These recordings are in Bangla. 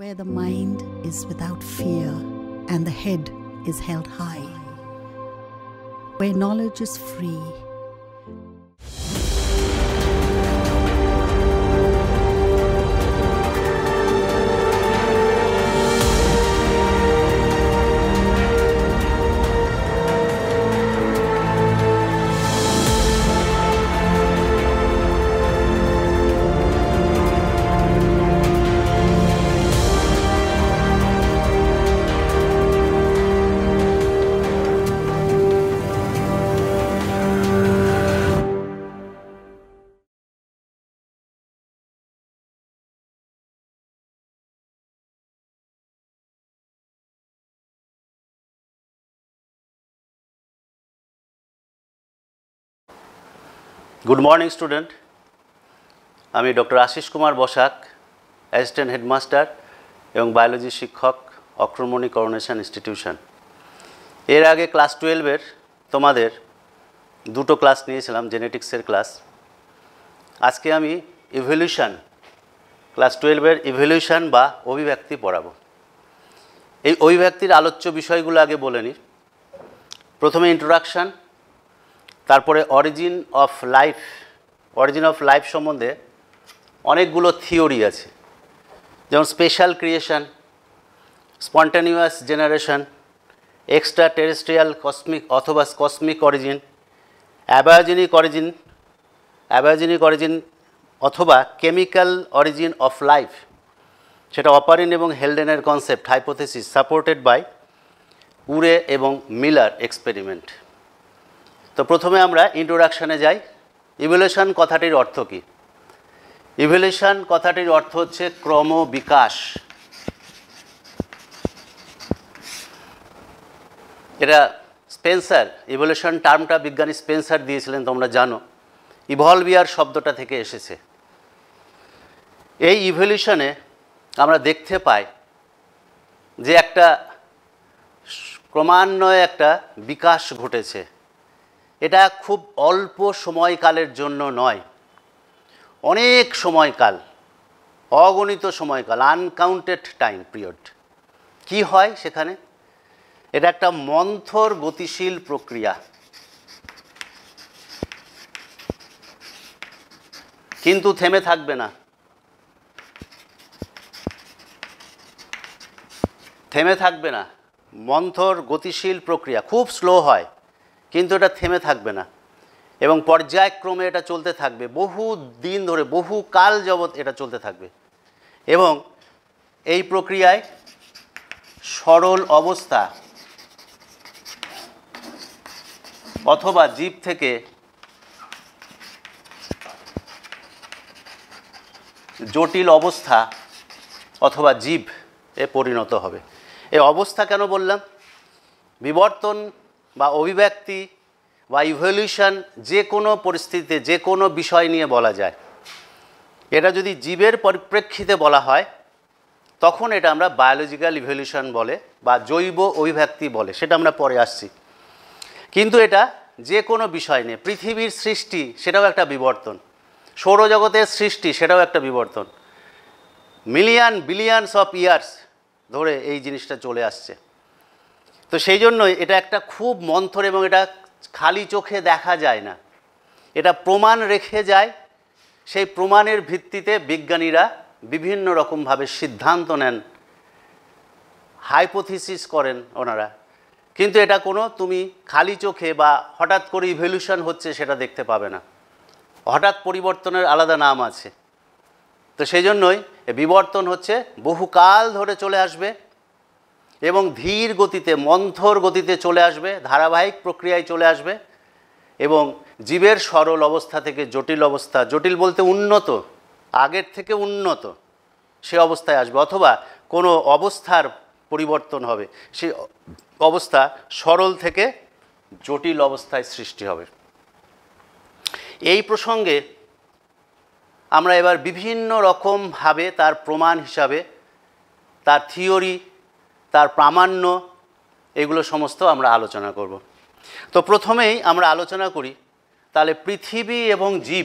where the mind is without fear and the head is held high, where knowledge is free. Good morning, student. আমি doctor Ashis Kumar Basak, assistant headmaster এবং বায়োলজি শিক্ষক, অক্রমণী করোনেশন ইনস্টিটিউশন। এর আগে ক্লাস 12-এর তোমাদের দুটো ক্লাস নিয়েছিলাম, জেনেটিক্সের ক্লাস। আজকে আমি ইভলিউশন, ক্লাস 12-এর ইভলিউশন বা অভিব্যক্তি পড়াবো। এই অভিব্যক্তির আলোচ্য বিষয়গুলো আগে বলে নিই। প্রথমে ইন্ট্রোডাকশান, তারপরে অরিজিন অফ লাইফ সম্বন্ধে অনেকগুলো থিওরি আছে, যেমন special creation, spontaneous generation, extra terrestrial cosmic অথবা কসমিক অরিজিন, অ্যাবায়োজেনিক অরিজিন অথবা কেমিক্যাল অরিজিন অফ লাইফ, সেটা অপারিন এবং হেলডেনের concept hypothesis supported by Urey এবং মিলার এক্সপেরিমেন্ট। তো প্রথমে আমরা ইন্ট্রোডাকশানে যাই। ইভলিউশন কথাটির অর্থ কী? ইভলিউশন কথাটির অর্থ হচ্ছে ক্রমবিকাশ। এটা স্পেন্সার, ইভলিউশন টার্মটা বিজ্ঞানী স্পেন্সার দিয়েছিলেন, তোমরা জানো। ইভলভিয়ার শব্দটা থেকে এসেছে। এই ইভলিউশনে আমরা দেখতে পাই যে একটা ক্রমান্বয়ে একটা বিকাশ ঘটেছে। এটা খুব অল্প সময়কালের জন্য নয়, অনেক সময়কাল, অগণিত সময়কাল, আনকাউন্টেড টাইম পিরিয়ড। কি হয় সেখানে? এটা একটা মন্থর গতিশীল প্রক্রিয়া, কিন্তু থেমে থাকবে না। মন্থর গতিশীল প্রক্রিয়া, খুব স্লো হয়, কিন্তু এটা থেমে থাকবে না এবং পর্যায়ক্রমে এটা চলতে থাকবে, বহু দিন ধরে, বহু কাল যাবৎ এটা চলতে থাকবে। এবং এই প্রক্রিয়ায় সরল অবস্থা অথবা জীব থেকে জটিল অবস্থা অথবা জীব এ পরিণত হবে। এই অবস্থা কেন বললাম? বিবর্তন বা অভিব্যক্তি বা ইভলিউশন যে কোনো পরিস্থিতিতে, যে কোনো বিষয় নিয়ে বলা যায়। এটা যদি জীবের পরিপ্রেক্ষিতে বলা হয়, তখন এটা আমরা বায়োলজিক্যাল ইভলিউশন বলে বা জৈব অভিব্যক্তি বলে, সেটা আমরা পরে আসছি। কিন্তু এটা যে কোনো বিষয় নিয়ে, পৃথিবীর সৃষ্টি সেটাও একটা বিবর্তন, সৌরজগতের সৃষ্টি সেটাও একটা বিবর্তন। বিলিয়নস অফ ইয়ার্স ধরে এই জিনিসটা চলে আসছে। তো সেই জন্যই এটা একটা খুব মন্থর এবং এটা খালি চোখে দেখা যায় না, এটা প্রমাণ রেখে যায়। সেই প্রমাণের ভিত্তিতে বিজ্ঞানীরা বিভিন্ন রকমভাবে সিদ্ধান্ত নেন, হাইপোথিসিস করেন ওনারা। কিন্তু এটা কোনো তুমি খালি চোখে বা হঠাৎ করে ইভলিউশন হচ্ছে সেটা দেখতে পাবে না। হঠাৎ পরিবর্তনের আলাদা নাম আছে। তো সেই জন্যই বিবর্তন হচ্ছে বহুকাল ধরে চলে আসবে এবং ধীর গতিতে, মন্থর গতিতে চলে আসবে, ধারাবাহিক প্রক্রিয়ায় চলে আসবে এবং জীবের সরল অবস্থা থেকে জটিল অবস্থা, জটিল বলতে উন্নত, আগের থেকে উন্নত সে অবস্থায় আসবে, অথবা কোনো অবস্থার পরিবর্তন হবে, সেই অবস্থা সরল থেকে জটিল অবস্থায় সৃষ্টি হবে। এই প্রসঙ্গে আমরা এবার বিভিন্ন রকমভাবে তার প্রমাণ হিসাবে, তার থিওরি, তার প্রামাণ্য, এগুলো সমস্ত আমরা আলোচনা করব। তো প্রথমেই আমরা আলোচনা করি তাহলে পৃথিবী এবং জীব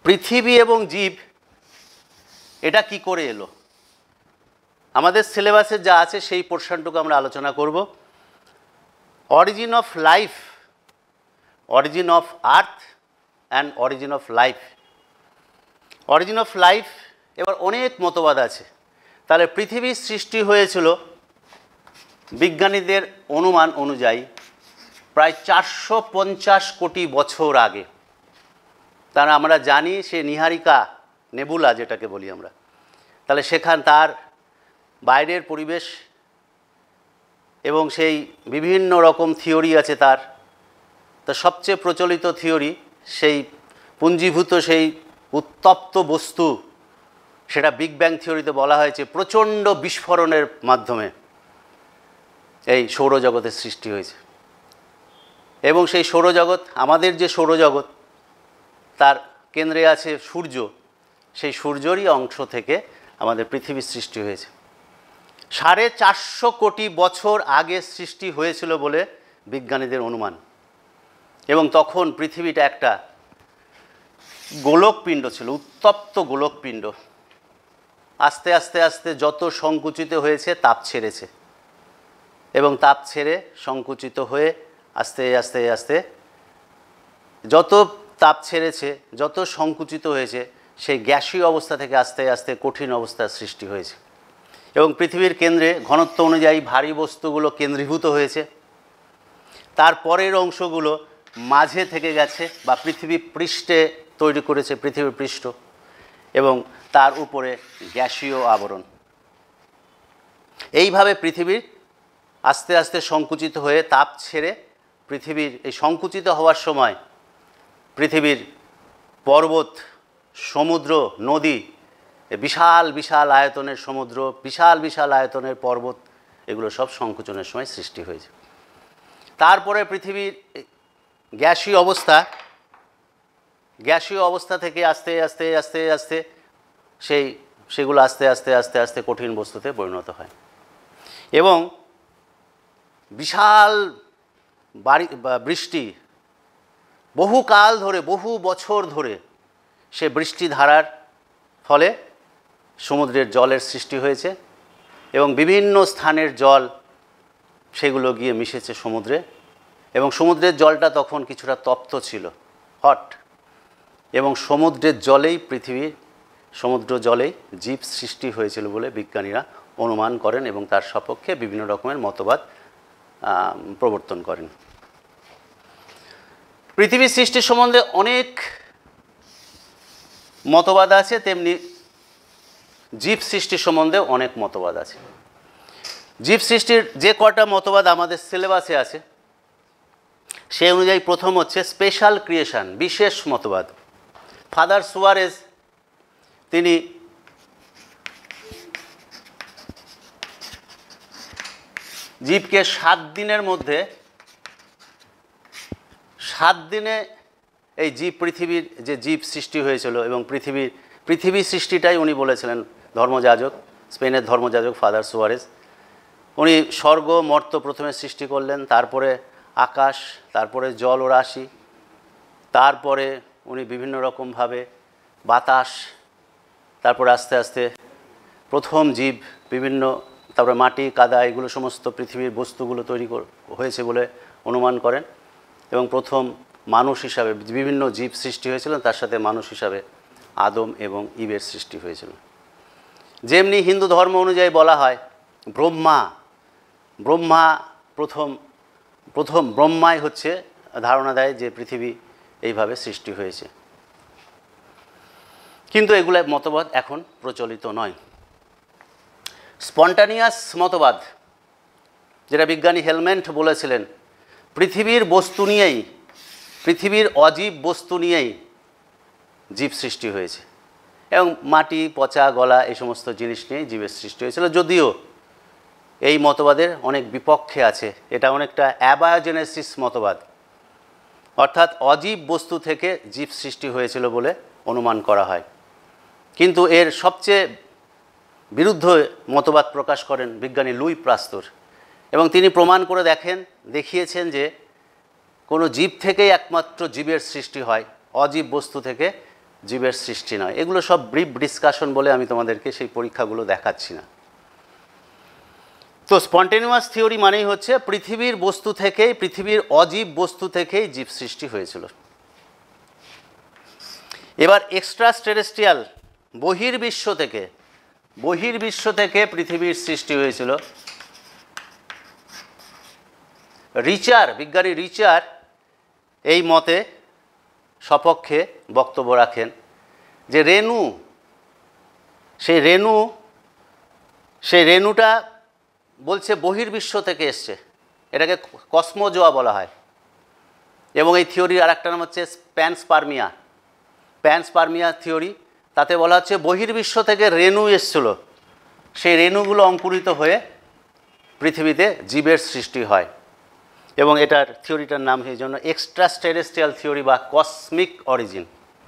পৃথিবী এবং জীব এটা কি করে এলো, আমাদের সিলেবাসে যা আছে সেই পোর্শনটুকু আমরা আলোচনা করব। Origin of life, origin of earth and origin of life. Origin of life এবার অনেক মতবাদ আছে। তাহলে পৃথিবীর সৃষ্টি হয়েছিল বিজ্ঞানীদের অনুমান অনুযায়ী প্রায় 450 কোটি বছর আগে। তার আমরা জানি সে নিহারিকা নেবুলা যেটাকে বলি আমরা, তাহলে সেখান তার বাইরের পরিবেশ এবং সেই বিভিন্ন রকম থিওরি আছে তার। তো সবচেয়ে প্রচলিত থিওরি সেই পুঞ্জীভূত সেই উত্তপ্ত বস্তু, সেটা বিগ ব্যাং থিওরিতে বলা হয়েছে প্রচণ্ড বিস্ফোরণের মাধ্যমে এই সৌরজগতের সৃষ্টি হয়েছে। এবং সেই সৌরজগৎ, আমাদের যে সৌরজগৎ তার কেন্দ্রে আছে সূর্য, সেই সূর্যরই অংশ থেকে আমাদের পৃথিবীর সৃষ্টি হয়েছে। 450 কোটি বছর আগে সৃষ্টি হয়েছিল বলে বিজ্ঞানীদের অনুমান। এবং তখন পৃথিবীটা একটা গোলকপিণ্ড ছিল, উত্তপ্ত গোলকপিণ্ড। আস্তে আস্তে আস্তে যত সংকুচিত হয়েছে তাপ ছেড়েছে, এবং তাপ ছেড়ে সংকুচিত হয়ে আস্তে আস্তে আস্তে যত তাপ ছেড়েছে, যত সংকুচিত হয়েছে, সেই গ্যাসীয় অবস্থা থেকে আস্তে আস্তে কঠিন অবস্থার সৃষ্টি হয়েছে। এবং পৃথিবীর কেন্দ্রে ঘনত্ব অনুযায়ী ভারী বস্তুগুলো কেন্দ্রীভূত হয়েছে। তারপরের অংশগুলো মাঝে থেকে গেছে বা পৃথিবী পৃষ্ঠে তৈরি করেছে পৃথিবীর পৃষ্ঠ, এবং তার উপরে গ্যাসীয় আবরণ। এইভাবে পৃথিবীর আস্তে আস্তে সংকুচিত হয়ে তাপ ছেড়ে পৃথিবীর এই সংকুচিত হওয়ার সময় পৃথিবীর পর্বত, সমুদ্র, নদী, বিশাল বিশাল আয়তনের সমুদ্র, বিশাল বিশাল আয়তনের পর্বত, এগুলো সব সংকুচনের সময় সৃষ্টি হয়েছে। তারপরে পৃথিবীর গ্যাসীয় অবস্থা থেকে আস্তে আস্তে আস্তে আস্তে সেগুলো আস্তে আস্তে আস্তে আস্তে কঠিন বস্তুতে পরিণত হয়। এবং বিশাল বৃষ্টি বহুকাল ধরে, বহু বছর ধরে সে বৃষ্টিধারার ফলে সমুদ্রের জলের সৃষ্টি হয়েছে, এবং বিভিন্ন স্থানের জল সেগুলো গিয়ে মিশেছে সমুদ্রে। এবং সমুদ্রের জলটা তখন কিছুটা তপ্ত ছিল, হট, এবং সমুদ্রের জলেই সমুদ্র জলেই জীব সৃষ্টি হয়েছিল বলে বিজ্ঞানীরা অনুমান করেন, এবং তার সপক্ষে বিভিন্ন রকমের মতবাদ প্রবর্তন করেন। পৃথিবীর সৃষ্টির সম্বন্ধে অনেক মতবাদ আছে, তেমনি জীব সৃষ্টির সম্বন্ধে অনেক মতবাদ আছে। জীব সৃষ্টির যে কটা মতবাদ আমাদের সিলেবাসে আছে সেই অনুযায়ী প্রথম হচ্ছে স্পেশাল ক্রিয়েশন, বিশেষ মতবাদ। ফাদার সুয়ারেজ তিনি জীবকে 7 দিনের মধ্যে 7 দিনে এই পৃথিবীর যে জীব সৃষ্টি হয়েছিল, এবং পৃথিবী সৃষ্টিটাই উনি বলেছিলেন, ধর্মযাজক, স্পেনের ধর্মযাজক ফাদার সুয়ারেজ। উনি স্বর্গ মর্ত্য প্রথমে সৃষ্টি করলেন, তারপরে আকাশ, তারপরে জল ও রাশি, তারপরে উনি বিভিন্ন রকমভাবে বাতাস, তারপরে আস্তে আস্তে প্রথম জীব বিভিন্ন, তারপরে মাটি, কাদা, এগুলো সমস্ত পৃথিবীর বস্তুগুলো তৈরি হয়েছে বলে অনুমান করেন। এবং প্রথম মানুষ হিসাবে বিভিন্ন জীব সৃষ্টি হয়েছিল, তার সাথে মানুষ হিসাবে আদম এবং ইবের সৃষ্টি হয়েছিল। যেমনি হিন্দু ধর্ম অনুযায়ী বলা হয় ব্রহ্মা প্রথম ব্রহ্মাই হচ্ছে ধারণা দেয় যে পৃথিবী এইভাবে সৃষ্টি হয়েছে। কিন্তু এগুলো মতবাদ এখন প্রচলিত নয়। স্পন্টানিয়াস মতবাদ, যেটা বিজ্ঞানী হেলমেন্ট বলেছিলেন, পৃথিবীর বস্তু নিয়েই, পৃথিবীর অজীব বস্তু নিয়েই জীব সৃষ্টি হয়েছে, এবং মাটি, পচা, গলা, এই সমস্ত জিনিস নিয়েই জীবের সৃষ্টি হয়েছিল। যদিও এই মতবাদের অনেক বিপক্ষে আছে, এটা অনেকটা অ্যাবায়োজেনেসিস মতবাদ, অর্থাৎ অজীব বস্তু থেকে জীব সৃষ্টি হয়েছিল বলে অনুমান করা হয়। কিন্তু এর সবচেয়ে বিরুদ্ধ মতবাদ প্রকাশ করেন বিজ্ঞানী লুই পাস্তুর, এবং তিনি প্রমাণ করে দেখিয়েছেন যে কোনো জীব থেকেই একমাত্র জীবের সৃষ্টি হয়, অজীব বস্তু থেকে জীবের সৃষ্টি নয়। এগুলো সব ব্রিফ ডিসকাশন বলে আমি তোমাদেরকে সেই পরীক্ষাগুলো দেখাচ্ছি না। তো স্পন্টেনিয়াস থিওরি মানেই হচ্ছে পৃথিবীর বস্তু থেকেই, পৃথিবীর অজীব বস্তু থেকেই জীব সৃষ্টি হয়েছিল। এবার এক্সট্রা টেরেস্ট্রিয়াল বহির্বিশ্ব থেকে পৃথিবীর সৃষ্টি হয়েছিল। বিজ্ঞানী রিচার এই মতে সপক্ষে বক্তব্য রাখেন যে সেই রেণুটা বলছে বহির্বিশ্ব থেকে এসছে, এটাকে কসমোজোয়া বলা হয়। এবং এই থিওরির আরেকটা নাম হচ্ছে প্যানস্পার্মিয়া থিওরি। তাতে বলা হচ্ছে বহির্বিশ্ব থেকে রেণু এসছিল, সেই রেণুগুলো অঙ্কুরিত হয়ে পৃথিবীতে জীবের সৃষ্টি হয়। এবং এটার থিওরিটার নাম এই জন্য এক্সট্রা টেরেস্ট্রিয়াল থিওরি বা কসমিক অরিজিন।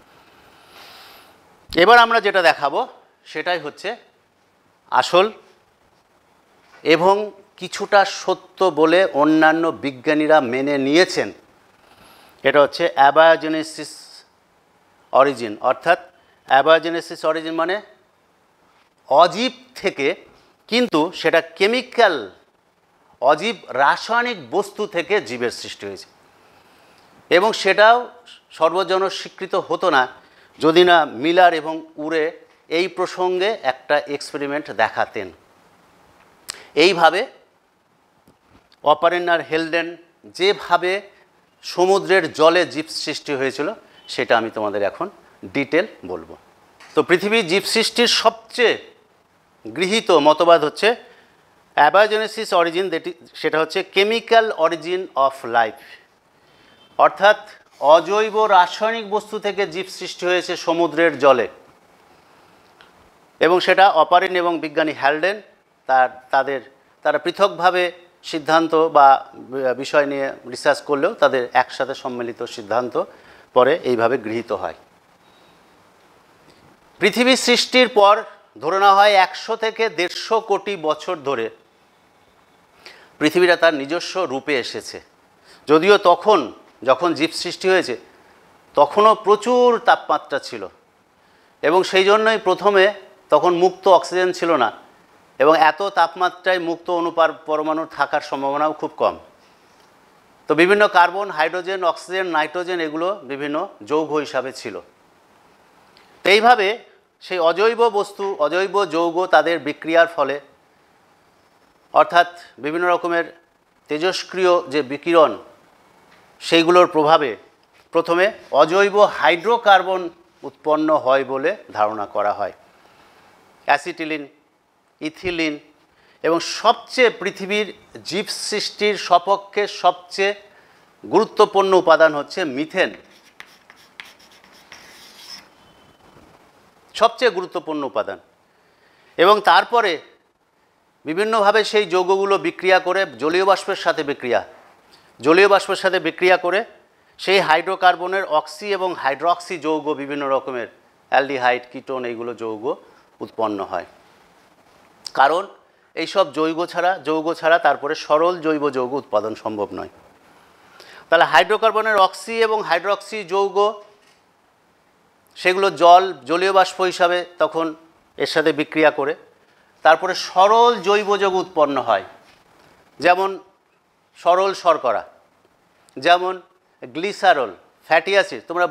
এবার আমরা যেটা দেখাবো সেটাই হচ্ছে আসল এবং কিছুটা সত্য বলে অন্যান্য বিজ্ঞানীরা মেনে নিয়েছেন। এটা হচ্ছে অ্যাবায়োজেনেসিস অরিজিন, অর্থাৎ অ্যাবায়োজেনেসিস অরিজিন মানে অজীব থেকে, কিন্তু সেটা কেমিক্যাল, অজীব রাসায়নিক বস্তু থেকে জীবের সৃষ্টি হয়েছে। এবং সেটাও সর্বজন স্বীকৃত হতো না যদি না মিলার এবং উরে এই প্রসঙ্গে একটা এক্সপেরিমেন্ট দেখাতেন। এইভাবে অপারেন আর হেলডেন যেভাবে সমুদ্রের জলে জীব সৃষ্টি হয়েছিল সেটা আমি তোমাদের এখন ডিটেল বলবো। তো পৃথিবীর জীব সৃষ্টির সবচেয়ে গৃহীত মতবাদ হচ্ছে অ্যাবায়োজেনেসিস অরিজিন, সেটা হচ্ছে কেমিক্যাল অরিজিন অফ লাইফ, অর্থাৎ অজৈব রাসায়নিক বস্তু থেকে জীব সৃষ্টি হয়েছে সমুদ্রের জলে। এবং সেটা অপারেন এবং বিজ্ঞানী হ্যালডেন তারা পৃথকভাবে সিদ্ধান্ত বা বিষয় নিয়ে রিসার্চ করলেও তাদের একসাথে সম্মিলিত সিদ্ধান্ত পরে এইভাবে গৃহীত হয়। পৃথিবী সৃষ্টির পর ধরে নেওয়া হয় 100 থেকে 150 কোটি বছর ধরে পৃথিবীটা তার নিজস্ব রূপে এসেছে। যদিও যখন জীব সৃষ্টি হয়েছে তখনও প্রচুর তাপমাত্রা ছিল, এবং সেই জন্যই তখন মুক্ত অক্সিজেন ছিল না, এবং এত তাপমাত্রায় মুক্ত পরমাণু থাকার সম্ভাবনাও খুব কম। তো বিভিন্ন কার্বন, হাইড্রোজেন, অক্সিজেন, নাইট্রোজেন এগুলো বিভিন্ন যৌগ হিসাবে ছিল। তো এইভাবে সেই অজৈব যৌগ তাদের বিক্রিয়ার ফলে, অর্থাৎ বিভিন্ন রকমের তেজস্ক্রিয় যে বিকিরণ সেইগুলোর প্রভাবে প্রথমে অজৈব হাইড্রোকার্বন উৎপন্ন হয় বলে ধারণা করা হয়। অ্যাসিটিলিন, ইথিলিন, এবং সবচেয়ে পৃথিবীর জীব সৃষ্টির সপক্ষে সবচেয়ে গুরুত্বপূর্ণ উপাদান হচ্ছে মিথেন। সবচেয়ে গুরুত্বপূর্ণ উপাদান। এবং তারপরে বিভিন্নভাবে সেই যৌগগুলো বিক্রিয়া করে জলীয় বাষ্পের সাথে বিক্রিয়া করে সেই হাইড্রোকার্বনের অক্সি এবং হাইড্রক্সি যৌগ, বিভিন্ন রকমের অ্যালডিহাইড, কিটোন, এইগুলো যৌগ উৎপন্ন হয়। কারণ এইসব যৌগ ছাড়া তারপরে সরল জৈব যৌগ উৎপাদন সম্ভব নয়। তাহলে হাইড্রোকার্বনের অক্সি এবং হাইড্রক্সি যৌগ সেগুলো জলীয় বাষ্প হিসাবে তখন এর সাথে বিক্রিয়া করে তারপরে সরল জৈব যৌগ উৎপন্ন হয়, যেমন সরল শর্করা, যেমন গ্লিসারল, ফ্যাটি অ্যাসিড। তোমরা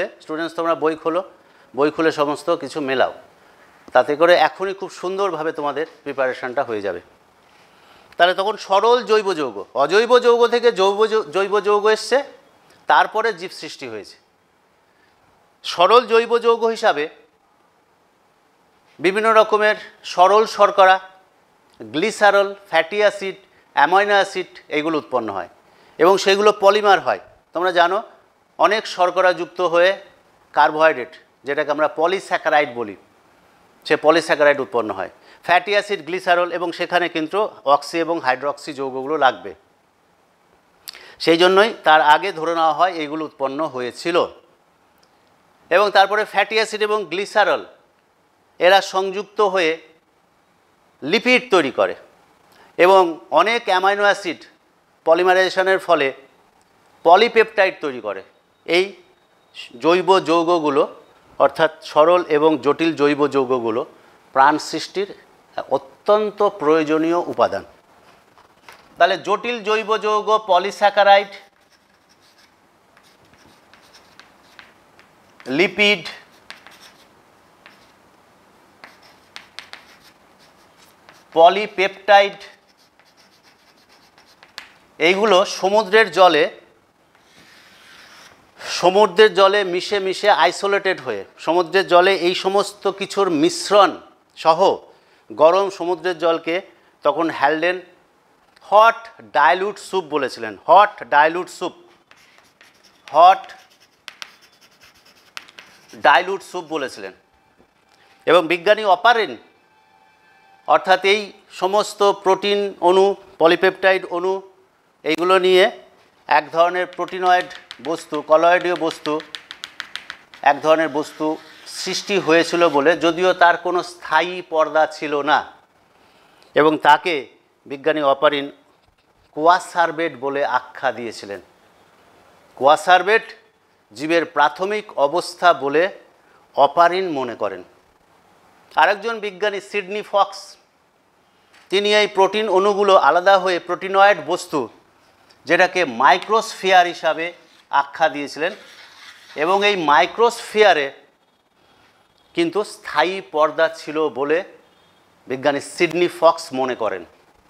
বই খুলে সমস্ত কিছু মেলাও, তাতে করে এখনই খুব সুন্দরভাবে তোমাদের প্রিপারেশনটা হয়ে যাবে। তাহলে তখন সরল জৈব যৌগ, অজৈব যৌগ থেকে জৈব যৌগ এসছে, তারপরে জীব সৃষ্টি হয়েছে। সরল জৈব যৌগ হিসাবে বিভিন্ন রকমের সরল শর্করা, glycerol, fatty acid, amino acid এগুলো উৎপন্ন হয় এবং সেগুলো পলিমার হয়। তোমরা জানো অনেক শর্করাযুক্ত হয়ে কার্বোহাইড্রেট, যেটাকে আমরা পলিস্যাকারাইড বলি, সে পলিস্যাকারাইড উৎপন্ন হয়। ফ্যাটি অ্যাসিড, গ্লিসারল, এবং সেখানে কিন্তু অক্সি এবং হাইড্রক্সি যৌগগুলো লাগবে। সেই জন্যই তার আগে ধরে নেওয়া হয় এইগুলো উৎপন্ন হয়েছিল। এবং তারপরে ফ্যাটি অ্যাসিড এবং গ্লিসারল এরা সংযুক্ত হয়ে লিপিড তৈরি করে এবং অনেক অ্যামাইনো অ্যাসিড পলিমারাইজেশনের ফলে পলিপেপটাইড তৈরি করে। এই জৈব যৌগগুলো অর্থাৎ সরল এবং জটিল জৈব যৌগগুলো প্রাণ সৃষ্টির অত্যন্ত প্রয়োজনীয় উপাদান। তাহলে জটিল জৈব যৌগ পলিস্যাকারাইড, লিপিড, পলিপেপটাইড, এইগুলো সমুদ্রের জলে মিশে মিশে আইসোলেটেড হয়ে, সমুদ্রের জলে এই সমস্ত কিছুর মিশ্রণ সহ গরম সমুদ্রের জলকে তখন হ্যালডেন হট ডাইলুট স্যুপ বলেছিলেন। হট ডাইলুট স্যুপ বলেছিলেন। এবং বিজ্ঞানী অপারেন অর্থাৎ এই সমস্ত প্রোটিন অণু, পলিপেপটাইড অণু, এইগুলো নিয়ে এক ধরনের প্রোটিনয়েড বস্তু, কলয়েডীয় বস্তু, এক ধরনের বস্তু সৃষ্টি হয়েছিল বলে, যদিও তার কোনো স্থায়ী পর্দা ছিল না, এবং তাকে বিজ্ঞানী অপারিন কোয়াসারবেট বলে আখ্যা দিয়েছিলেন। কোয়াসারবেট জীবের প্রাথমিক অবস্থা বলে অপারিন মনে করেন। আরেকজন বিজ্ঞানী সিডনি ফক্স, তিনি এই প্রোটিন অণুগুলো আলাদা হয়ে প্রোটিনয়েড বস্তু, যেটাকে মাইক্রোস্ফিয়ার হিসাবে আখ্যা দিয়েছিলেন, এবং এই মাইক্রোস্ফিয়ারে কিন্তু স্থায়ী পর্দা ছিল বলে বিজ্ঞানী সিডনি ফক্স মনে করেন।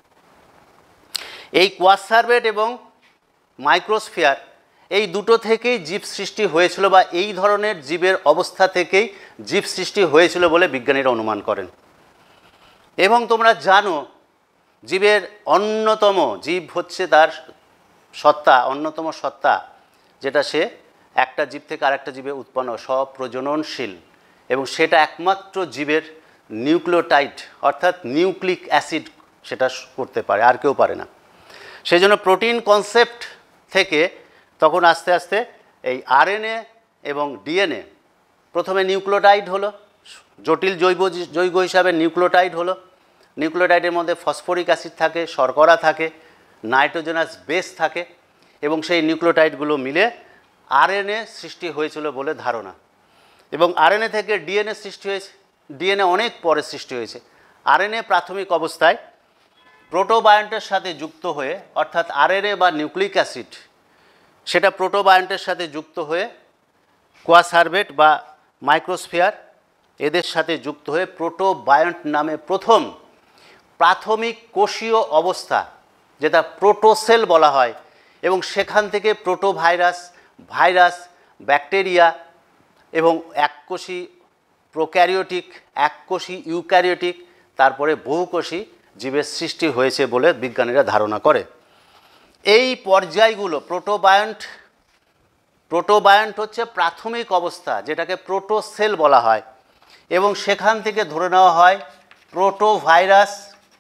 এই কোয়াসারবেট এবং মাইক্রোস্ফিয়ার, এই দুটো থেকেই জীব সৃষ্টি হয়েছিল, বা এই ধরনের জীবের অবস্থা থেকেই জীব সৃষ্টি হয়েছিল বলে বিজ্ঞানীরা অনুমান করেন। এবং তোমরা জানো, জীবের অন্যতম জীব হচ্ছে তার সত্তা, অন্যতম সত্তা, যেটা সে একটা জীব থেকে আরেকটা জীবে উৎপন্ন, স্বপ্রজননশীল, এবং সেটা একমাত্র জীবের নিউক্লিওটাইড অর্থাৎ নিউক্লিক অ্যাসিড সেটা করতে পারে, আর কেউ পারে না। সেই জন্য প্রোটিন কনসেপ্ট থেকে তখন আস্তে আস্তে এই আরএনএ এবং ডিএনএ, প্রথমে নিউক্লিওটাইড হলো, জটিল যৌগ হিসাবে নিউক্লিওটাইড হলো। নিউক্লিওটাইডের মধ্যে ফসফরিক অ্যাসিড থাকে, শর্করা থাকে, নাইট্রোজেনাস বেস থাকে, এবং সেই নিউক্লিওটাইডগুলো মিলে আরএনএ সৃষ্টি হয়েছিল বলে ধারণা। এবং আরএনএ থেকে ডিএনএ সৃষ্টি হয়েছে, ডিএনএ অনেক পরে সৃষ্টি হয়েছে। আরএনএ প্রাথমিক অবস্থায় প্রোটোবায়ন্টের সাথে যুক্ত হয়ে, অর্থাৎ আরএনএ বা নিউক্লিক অ্যাসিড, সেটা প্রোটোবায়ন্টের সাথে যুক্ত হয়ে কোয়াসারবেট বা মাইক্রোস্ফিয়ার এদের সাথে যুক্ত হয়ে প্রোটোবায়ন্ট নামে প্রথম প্রাথমিক কোষীয় অবস্থা, যেটা প্রোটোসেল বলা হয়, এবং সেখান থেকে প্রোটোভাইরাস, ভাইরাস, ব্যাকটেরিয়া এবং এককোষী প্রোক্যারিওটিক, এককোষী ইউক্যারিওটিক, তারপরে বহুকোষী জীবের সৃষ্টি হয়েছে বলে বিজ্ঞানীরা ধারণা করে। এই পর্যায়গুলো প্রোটোবায়ন্ট হচ্ছে প্রাথমিক অবস্থা, যেটাকে প্রোটোসেল বলা হয়, এবং সেখান থেকে ধরে নেওয়া হয় প্রোটোভাইরাস,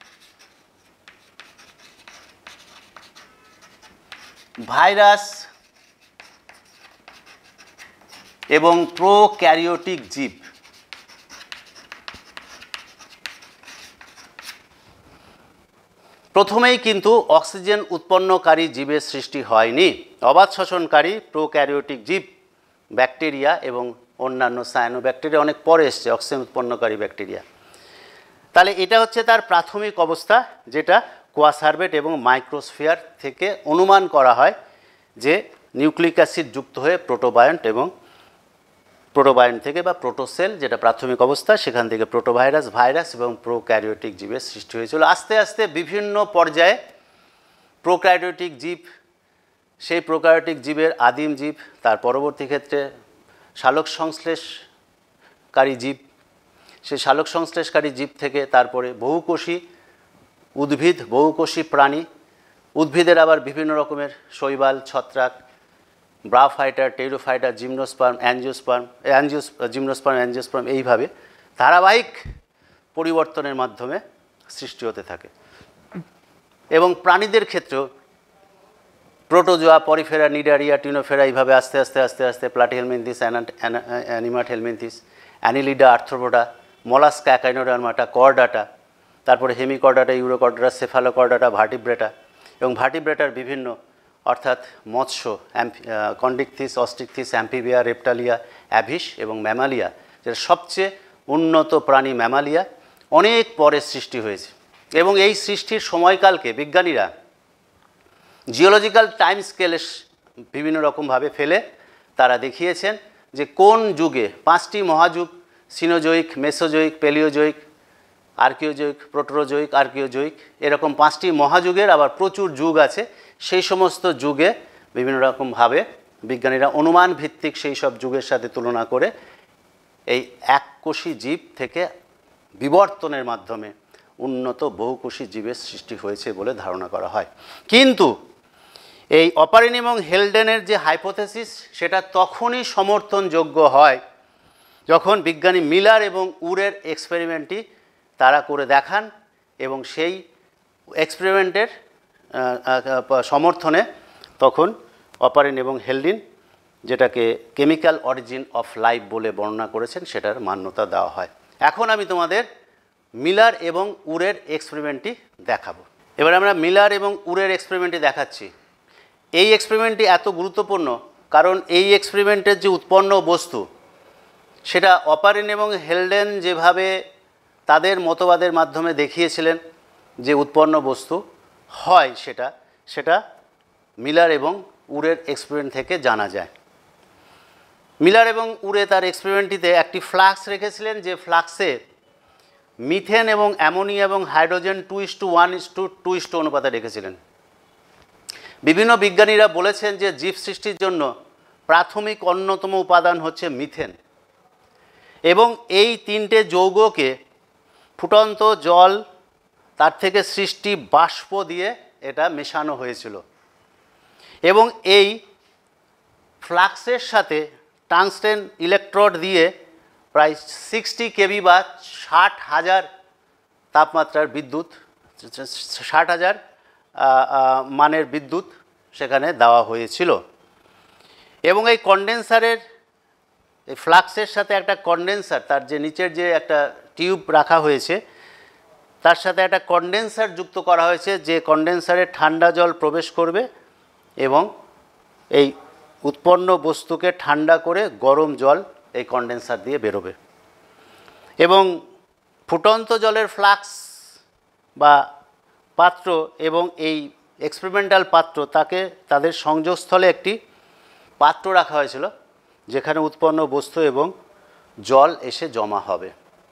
ভাইরাস এবং প্রোক্যারিওটিক জীব। প্রথমেই কিন্তু অক্সিজেন উৎপন্নকারী জীবের সৃষ্টি হয়নি। অবাধ শ্বসনকারী প্রোক্যারিওটিক জীব, ব্যাকটেরিয়া এবং অন্যান্য সায়ানোব্যাকটেরিয়া অনেক পরে এসছে, অক্সিজেন উৎপন্নকারী ব্যাকটেরিয়া। তাহলে এটা হচ্ছে তার প্রাথমিক অবস্থা, যেটা কোয়াসারবেট এবং মাইক্রোস্ফিয়ার থেকে অনুমান করা হয় যে নিউক্লিক অ্যাসিড যুক্ত হয়ে প্রোটোবায়ন্ট, এবং প্রোটোবায়ন্ট থেকে বা প্রোটোসেল, যেটা প্রাথমিক অবস্থা, সেখান থেকে প্রোটোভাইরাস, ভাইরাস এবং প্রোক্যারিওটিক জীবের সৃষ্টি হয়েছিল। আস্তে আস্তে বিভিন্ন পর্যায়ে প্রোক্যারিওটিক জীব, সেই প্রোক্যারিওটিক জীবের আদিম জীব, তার পরবর্তী ক্ষেত্রে সালোক সংশ্লেষকারী জীব, সেই সালোক সংশ্লেষকারী জীব থেকে তারপরে বহুকোষী উদ্ভিদ, বহুকোষী প্রাণী, উদ্ভিদের আবার বিভিন্ন রকমের শৈবাল, ছত্রাক, ব্রাফাইটার, টেরোফাইটার, জিমনোস্পার্ম, অ্যাঞ্জিওস্পার্ম, এইভাবে ধারাবাহিক পরিবর্তনের মাধ্যমে সৃষ্টি হতে থাকে। এবং প্রাণীদের ক্ষেত্রেও প্রোটোজোয়া, পরিফেরা, নিডারিয়া, টিনোফেরা, এইভাবে আস্তে আস্তে আস্তে আস্তে Platyhelminthes, Aschelminthes, Annelida, Arthropoda, Mollusca, Echinodermata, Chordata, তারপরে হেমিকর্ডাটা, ইউরোকর্ডাটা, সেফালোকর্ডাটা, ভার্টিব্রেটা, এবং ভার্টিব্রেটার বিভিন্ন, অর্থাৎ মৎস্য, কন্ডিকথিস, অস্টিকথিস, অ্যাম্ফিবিয়া, রেপ্টালিয়া, অ্যাভিস এবং ম্যামালিয়া, যেটা সবচেয়ে উন্নত প্রাণী ম্যামালিয়া, অনেক পরে সৃষ্টি হয়েছে। এবং এই সৃষ্টির সময়কালকে বিজ্ঞানীরা জিওলজিক্যাল টাইম স্কেলে বিভিন্ন রকমভাবে ফেলে তারা দেখিয়েছেন যে কোন যুগে 5টি মহাযুগ, সিনোজয়িক, মেসোজয়িক, পেলিওজয়িক, আর্কিওজয়িক, প্রোটোজয়িক, আর্কিওজয়িক, এরকম 5টি মহাযুগের আবার প্রচুর যুগ আছে। সেই সমস্ত যুগে বিভিন্ন রকমভাবে বিজ্ঞানীরা অনুমান ভিত্তিক সেই সব যুগের সাথে তুলনা করে এই এককোষী জীব থেকে বিবর্তনের মাধ্যমে উন্নত বহুকোষী জীবের সৃষ্টি হয়েছে বলে ধারণা করা হয়। কিন্তু এই অপারিন এবং হেলডেনের যে হাইপোথেসিস, সেটা তখনই সমর্থনযোগ্য হয় যখন বিজ্ঞানী মিলার এবং উরের এক্সপেরিমেন্টটি তারা করে দেখান এবং সেই এক্সপেরিমেন্টের সমর্থনে তখন অপারিন এবং হেলডিন, যেটাকে কেমিক্যাল অরিজিন অফ লাইফ বলে বর্ণনা করেছেন, সেটার মান্যতা দেওয়া হয়। এখন আমি তোমাদের মিলার এবং উরের এক্সপেরিমেন্টটি দেখাবো। এবার আমরা মিলার এবং উরের এক্সপেরিমেন্টটি দেখাচ্ছি। এই এক্সপেরিমেন্টটি এত গুরুত্বপূর্ণ কারণ এই এক্সপেরিমেন্টের যে উৎপন্ন বস্তু, সেটা অপারিন এবং হেলডেন যেভাবে তাদের মতবাদের মাধ্যমে দেখিয়েছিলেন যে উৎপন্ন বস্তু হয়, সেটা মিলার এবং উরের এক্সপেরিমেন্ট থেকে জানা যায়। মিলার এবং উরে তার এক্সপেরিমেন্টটিতে একটি ফ্লাক্স রেখেছিলেন, যে ফ্লাক্সে মিথেন এবং অ্যামোনিয়া এবং হাইড্রোজেন 2:1:2 অনুপাতে রেখেছিলেন। বিভিন্ন বিজ্ঞানীরা বলেছেন যে জীব সৃষ্টির জন্য প্রাথমিক অন্যতম উপাদান হচ্ছে মিথেন, এবং এই 3টে যৌগকে ফুটন্ত জল, তার থেকে সৃষ্টি বাষ্প দিয়ে এটা মেশানো হয়েছিল। এবং এই ফ্লাক্সের সাথে টাংস্টেন ইলেকট্রোড দিয়ে প্রায় 60 কেভি বা 60,000 তাপমাত্রার বিদ্যুৎ, 60,000 মানের বিদ্যুৎ সেখানে দেওয়া হয়েছিল। এবং এই কন্ডেন্সারের, এই ফ্লাক্সের সাথে একটা কন্ডেন্সার, তার যে নিচের যে একটা টিউব রাখা হয়েছে, তার সাথে একটা কন্ডেন্সার যুক্ত করা হয়েছে, যে কন্ডেন্সারে ঠান্ডা জল প্রবেশ করবে এবং এই উৎপন্ন বস্তুকে ঠান্ডা করে গরম জল এই কন্ডেন্সার দিয়ে বেরোবে। এবং ফুটন্ত জলের ফ্লাক্স বা পাত্র এবং এই এক্সপেরিমেন্টাল পাত্র, তাদের সংযোগস্থলে একটি পাত্র রাখা হয়েছিল যেখানে উৎপন্ন বস্তু এবং জল এসে জমা হবে।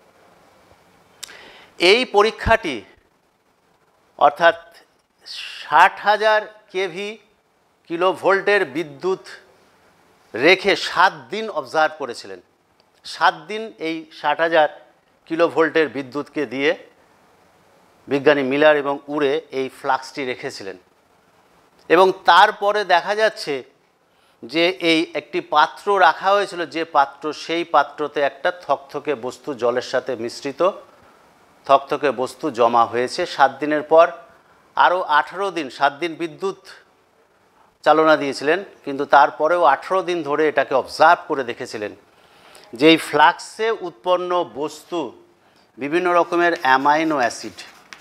এই পরীক্ষাটি অর্থাৎ 60,000 কেভি কিলোভোল্টের বিদ্যুৎ রেখে 7 দিন অবজার্ভ করেছিলেন। 7 দিন এই 60,000 কিলোভোল্টের বিদ্যুৎকে দিয়ে বিজ্ঞানী মিলার এবং উরে এই ফ্লাক্সটি রেখেছিলেন। এবং তারপরে দেখা যাচ্ছে যে এই একটি পাত্র রাখা হয়েছিল, যে পাত্র, সেই পাত্রতে একটা থকথকে বস্তু জলের সাথে মিশ্রিত থকথকে বস্তু জমা হয়েছে। 7 দিনের পর আরও 18 দিন, 7 দিন বিদ্যুৎ চালনা দিয়েছিলেন, কিন্তু তারপরেও 18 দিন ধরে এটাকে অবজার্ভ করে দেখেছিলেন যে এই ফ্লাক্সে উৎপন্ন বস্তু বিভিন্ন রকমের amino acid,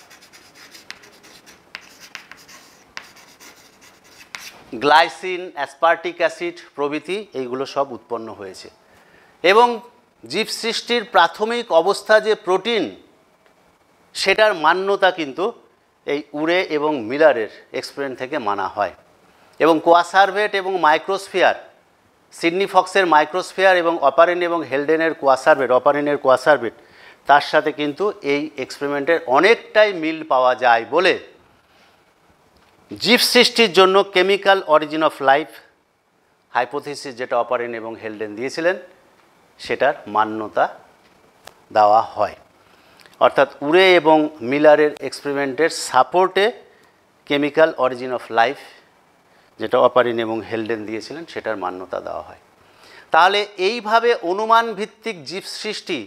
glycine, aspartic acid প্রভৃতি, এইগুলো সব উৎপন্ন হয়েছে। এবং জীব সৃষ্টির প্রাথমিক অবস্থা যে প্রোটিন, সেটার মান্যতা কিন্তু এই উরে এবং মিলারের এক্সপেরিমেন্ট থেকে মানা হয়। এবং কোয়াসারভেট এবং মাইক্রোস্ফিয়ার, সিডনি ফক্সের মাইক্রোস্ফিয়ার এবং অপারিন এবং হেলডেনের কোয়াসারভেট, অপারিনের কোয়াসারভেট, তার সাথে কিন্তু এই এক্সপেরিমেন্টের অনেকটাই মিল পাওয়া যায় বলে জীব সৃষ্টির জন্য chemical origin of life hypothesis, যেটা অপারিন এবং হেলডেন দিয়েছিলেন, সেটার মান্যতা দেওয়া হয়। অর্থাৎ উরে এবং মিলারের এক্সপেরিমেন্টের সাপোর্টে কেমিক্যাল অরিজিন অফ লাইফ, যেটা অপারিন এবং হেলডেন দিয়েছিলেন, সেটার মান্যতা দেওয়া হয়। তাহলে এইভাবে অনুমান ভিত্তিক জীব সৃষ্টি,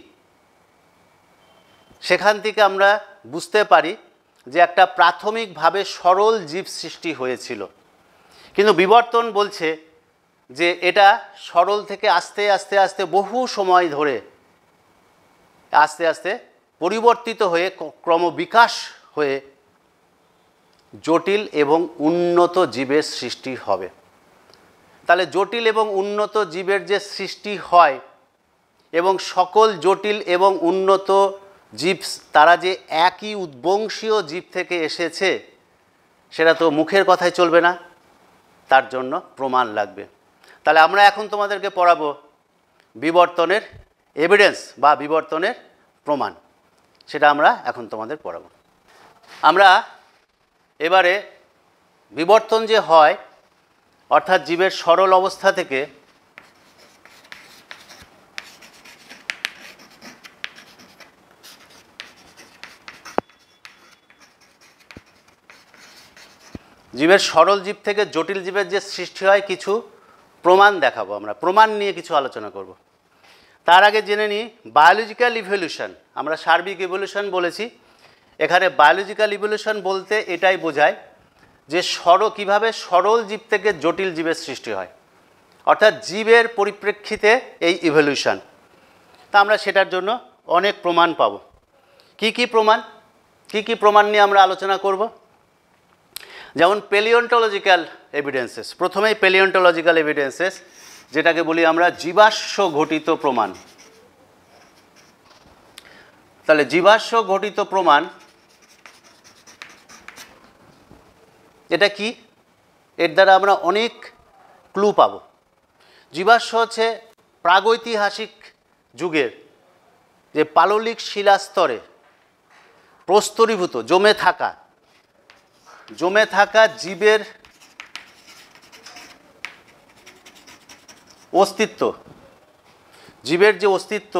সেখান থেকে আমরা বুঝতে পারি যে একটা প্রাথমিকভাবে সরল জীব সৃষ্টি হয়েছিল, কিন্তু বিবর্তন বলছে যে এটা সরল থেকে আস্তে আস্তে আস্তে বহু সময় ধরে আস্তে আস্তে পরিবর্তিত হয়ে ক্রমবিকাশ হয়ে জটিল এবং উন্নত জীবের সৃষ্টি হবে। তাহলে জটিল এবং উন্নত জীবের যে সৃষ্টি হয় এবং সকল জটিল এবং উন্নত জীব তারা যে একই উদ্বংশীয় জীব থেকে এসেছে সেটা তো মুখের কথায় চলবে না, তার জন্য প্রমাণ লাগবে। তাহলে আমরা এখন তোমাদেরকে পড়াবো বিবর্তনের এভিডেন্স বা বিবর্তনের প্রমাণ, সেটা আমরা এখন তোমাদের পড়াবো। আমরা এবারে বিবর্তন যে হয় অর্থাৎ জীবের সরল অবস্থা থেকে জীবের সরল জীব থেকে জটিল জীবের যে সৃষ্টি হয় কিছু প্রমাণ দেখাবো, আমরা প্রমাণ নিয়ে কিছু আলোচনা করব। তার আগে জেনে নিই বায়োলজিক্যাল ইভলিউশন। আমরা সার্বিক ইভলিউশন বলেছি, এখানে বায়োলজিক্যাল ইভলিউশন বলতে এটাই বোঝায় যে কীভাবে সরল জীব থেকে জটিল জীবের সৃষ্টি হয়, অর্থাৎ জীবের পরিপ্রেক্ষিতে এই ইভলিউশন। তা আমরা সেটার জন্য অনেক প্রমাণ পাব। কি কি প্রমাণ নিয়ে আমরা আলোচনা করব? যেমন প্যালিওন্টোলজিক্যাল এভিডেন্সেস। প্রথমেই প্যালিওন্টোলজিক্যাল এভিডেন্সেস, যেটাকে বলি আমরা জীবাশ্ম ঘটিত প্রমাণ। তাহলে জীবাশ্ম ঘটিত প্রমাণ এটা কি? এর দ্বারা আমরা অনেক ক্লু পাব। জীবাশ্ম হচ্ছে প্রাগৈতিহাসিক যুগের যে পাললিক শিলাস্তরে প্রস্তরীভূত জমে থাকা জীবের অস্তিত্ব, জীবের যে অস্তিত্ব,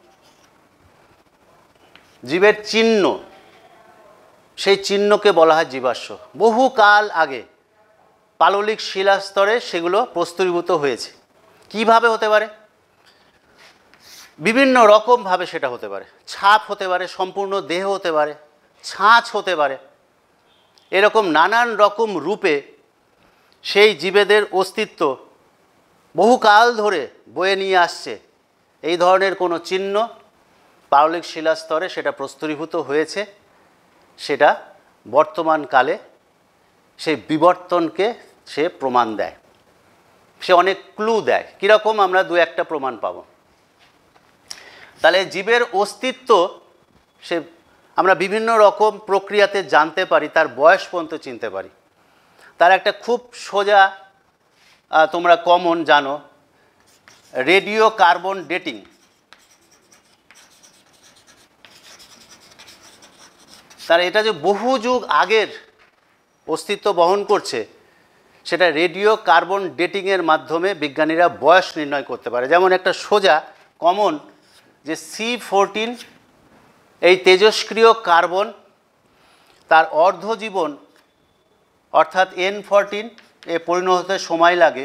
জীবের চিহ্ন, সেই চিহ্নকে বলা হয় জীবাশ্ম। বহুকাল আগে পাললিক শিলাস্তরে সেগুলো প্রস্তরীভূত হয়েছে। কিভাবে হতে পারে? বিভিন্ন রকমভাবে সেটা হতে পারে। ছাপ হতে পারে, সম্পূর্ণ দেহ হতে পারে, ছাঁচ হতে পারে। এরকম নানান রকম রূপে সেই জীবেদের অস্তিত্ব বহুকাল ধরে বয়ে নিয়ে আসছে এই ধরনের কোনো চিহ্ন পাললিক শিলাস্তরে সেটা প্রস্তরীভূত হয়েছে। সেটা বর্তমানকালে সেই বিবর্তনকে সে প্রমাণ দেয়, সে অনেক ক্লু দেয়। কীরকম? আমরা দু একটা প্রমাণ পাব। তাহলে জীবের অস্তিত্ব সে আমরা বিভিন্ন রকম প্রক্রিয়াতে জানতে পারি, তার বয়স পর্যন্ত চিনতে পারি। তার একটা খুব সোজা তোমরা কমন জানো, রেডিও কার্বন ডেটিং। তার এটা যে বহু যুগ আগের অস্তিত্ব বহন করছে, সেটা রেডিও কার্বন ডেটিংয়ের মাধ্যমে বিজ্ঞানীরা বয়স নির্ণয় করতে পারে। যেমন একটা সোজা কমন যে C14, এই তেজস্ক্রিয় কার্বন, তার অর্ধজীবন অর্থাৎ N14 এ পরিণত হতে সময় লাগে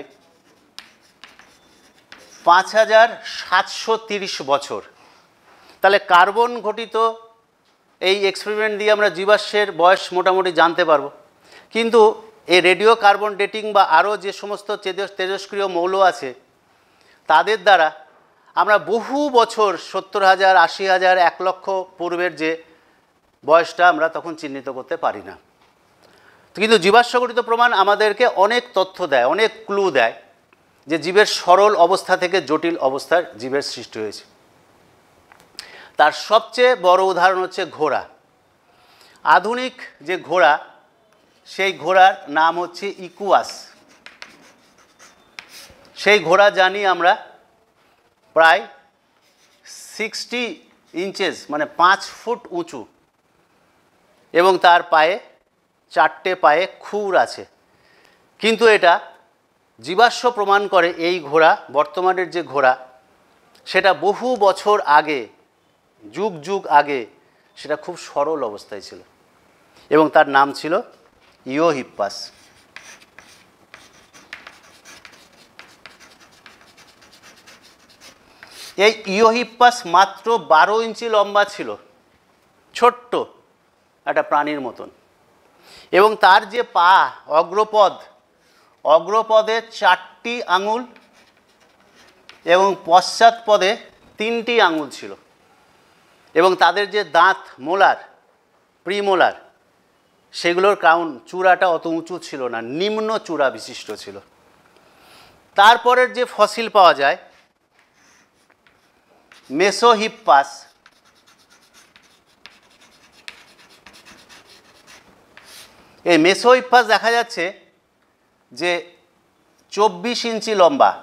5730 বছর। তাহলে কার্বন ঘটিত এই এক্সপেরিমেন্ট দিয়ে আমরা জীবাশ্মের বয়স মোটামুটি জানতে পারবো। কিন্তু এই রেডিও কার্বন ডেটিং বা আরও যে সমস্ত তেজস্ক্রিয় মৌল আছে তাদের দ্বারা আমরা বহু বছর 70,000, 80,000, 1 লক্ষ পূর্বের যে বয়সটা আমরা তখন চিহ্নিত করতে পারি না। কিন্তু জীবাশ্মঘটিত প্রমাণ আমাদেরকে অনেক তথ্য দেয়, অনেক ক্লু দেয় যে জীবের সরল অবস্থা থেকে জটিল অবস্থার জীবের সৃষ্টি হয়েছে। তার সবচেয়ে বড় উদাহরণ হচ্ছে ঘোড়া। আধুনিক যে ঘোড়া, সেই ঘোড়ার নাম হচ্ছে ইকুয়াস। সেই ঘোড়া জানি আমরা প্রায় 60 ইঞ্চেস মানে 5 ফুট উঁচু, এবং তার পায়ে 4টে পায়ে খুর আছে। কিন্তু এটা জীবাশ্ম প্রমাণ করে এই ঘোড়া, বর্তমানের যে ঘোড়া, সেটা বহু বছর আগে, যুগ যুগ আগে সেটা খুব সরল অবস্থায় ছিল এবং তার নাম ছিল ইওহিপ্পাস। এই ইওহিপ্পাস মাত্র 12 ইঞ্চি লম্বা ছিল, ছোট্ট একটা প্রাণীর মতন। এবং তার যে পা, অগ্রপদে 4টি আঙুল এবং পশ্চাৎ পদে 3টি আঙুল ছিল। এবং তাদের যে দাঁত, মোলার, প্রিমোলার, সেগুলোর চূড়াটা অত উঁচু ছিল না, নিম্ন চূড়া বিশিষ্ট ছিল। তারপরের যে ফসিল পাওয়া যায় মেসোহিপ্পাস, এই মেসোহিপ্পাস দেখা যাচ্ছে যে 24 ইঞ্চি লম্বা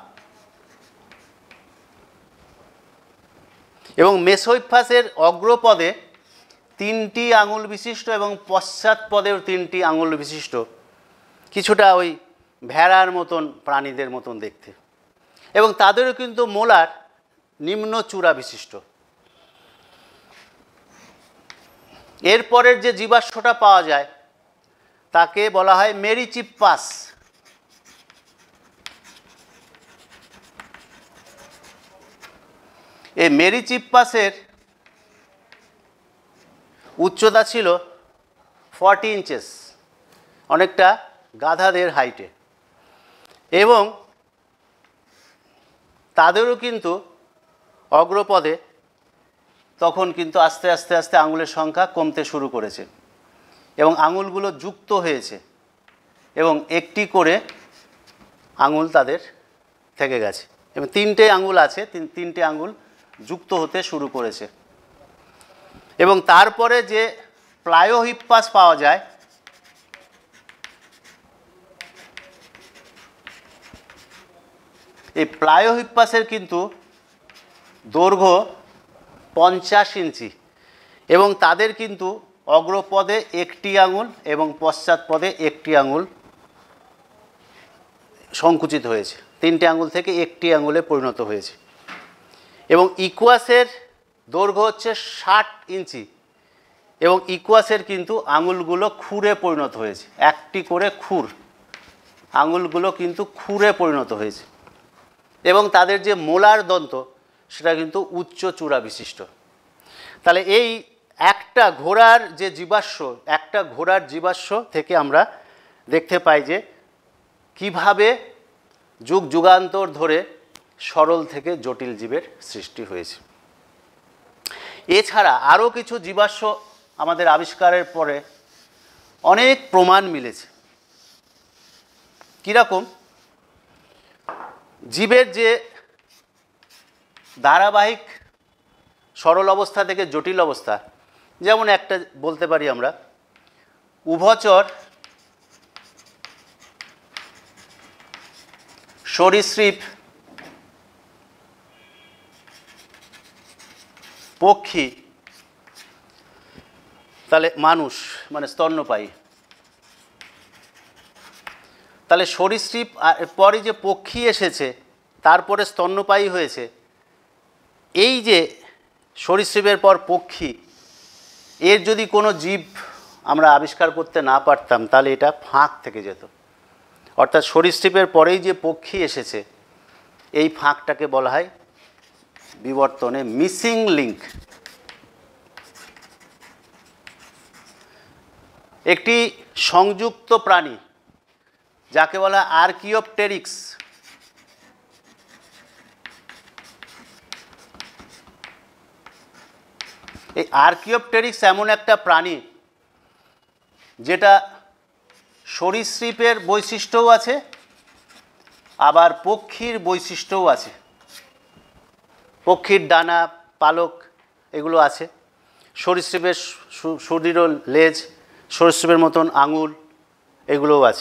এবং মেসোহিপ্পাসের অগ্রপদে 3টি আঙুল বিশিষ্ট এবং পশ্চাৎপদেও 3টি আঙুল বিশিষ্ট কিছুটা ওই ভেড়ার মতন প্রাণীদের মতন দেখতে, এবং তাদেরও কিন্তু মোলার নিম্ন চূড়া বিশিষ্ট। এরপরের যে জীবাশ্মটা পাওয়া যায় তাকে বলা হয় মেরিচিপ্পাস। এই মেরিচিপ্পাসের উচ্চতা ছিল 40 ইঞ্চেস, অনেকটা গাধাদের হাইটে, এবং তাদেরও কিন্তু অগ্রপদে তখন কিন্তু আস্তে আস্তে আস্তে আঙুলের সংখ্যা কমতে শুরু করেছে এবং আঙুলগুলো যুক্ত হয়েছে এবং একটি করে আঙুল তাদের থেকে গেছে এবং 3টে আঙুল আছে, 3টে আঙুল যুক্ত হতে শুরু করেছে। এবং তারপরে যে প্লায়োহিপ্পাস পাওয়া যায়, এই প্লায়োহিপ্পাসের কিন্তু দৈর্ঘ্য 50 ইঞ্চি এবং তাদের কিন্তু অগ্রপদে 1টি আঙুল এবং পশ্চাৎপদে 1টি আঙুল সংকুচিত হয়েছে, 3টে আঙুল থেকে 1টি আঙুলে পরিণত হয়েছে। এবং ইকুয়াসের দৈর্ঘ্য হচ্ছে 60 ইঞ্চি এবং ইকুয়াসের কিন্তু আঙুলগুলো খুরে পরিণত হয়েছে, 1টি করে খুর, আঙুলগুলো কিন্তু খুরে পরিণত হয়েছে এবং তাদের যে মোলার দন্ত সেটা কিন্তু উচ্চ চূড়া বিশিষ্ট। তাহলে এই একটা ঘোড়ার যে জীবাশ্ম, একটা ঘোড়ার জীবাশ্ম থেকে আমরা দেখতে পাই যে কিভাবে যুগ যুগান্তর ধরে সরল থেকে জটিল জীবের সৃষ্টি হয়েছে। এছাড়া আরও কিছু জীবাশ্ম আমাদের আবিষ্কারের পরে অনেক প্রমাণ মিলেছে। কীরকম? জীবের যে ধারাবাহিক সরল অবস্থা থেকে জটিল অবস্থা, যেমন একটা বলতে পারি আমরা উভচর সরীসৃপ পক্ষী, তাহলে মানুষ মানে স্তন্যপায়ী, তাহলে সরীসৃপ পরে যে পক্ষী এসেছে তারপরে স্তন্যপায়ী হয়েছে। এই যে সরীসৃপের পর পক্ষী, এর যদি কোনো জীব আমরা আবিষ্কার করতে না পারতাম তাহলে এটা ফাঁক থেকে যেত। অর্থাৎ সরীসৃপের পরেই যে পক্ষী এসেছে এই ফাঁকটাকে বলা হয় বিবর্তনে মিসিং লিঙ্ক। একটি সংযুক্ত প্রাণী যাকে বলা আর্কিওপটেরিক্স, এই আর্কিওপটেরিক্স এমন একটা প্রাণী যেটা সরীসৃপের বৈশিষ্ট্যও আছে আবার পক্ষীর বৈশিষ্ট্যও আছে। পক্ষীর ডানা পালক এগুলো আছে, সরীসৃপের সুদৃঢ় লেজ, সরীসৃপের মতন আঙুল এগুলোও আছে।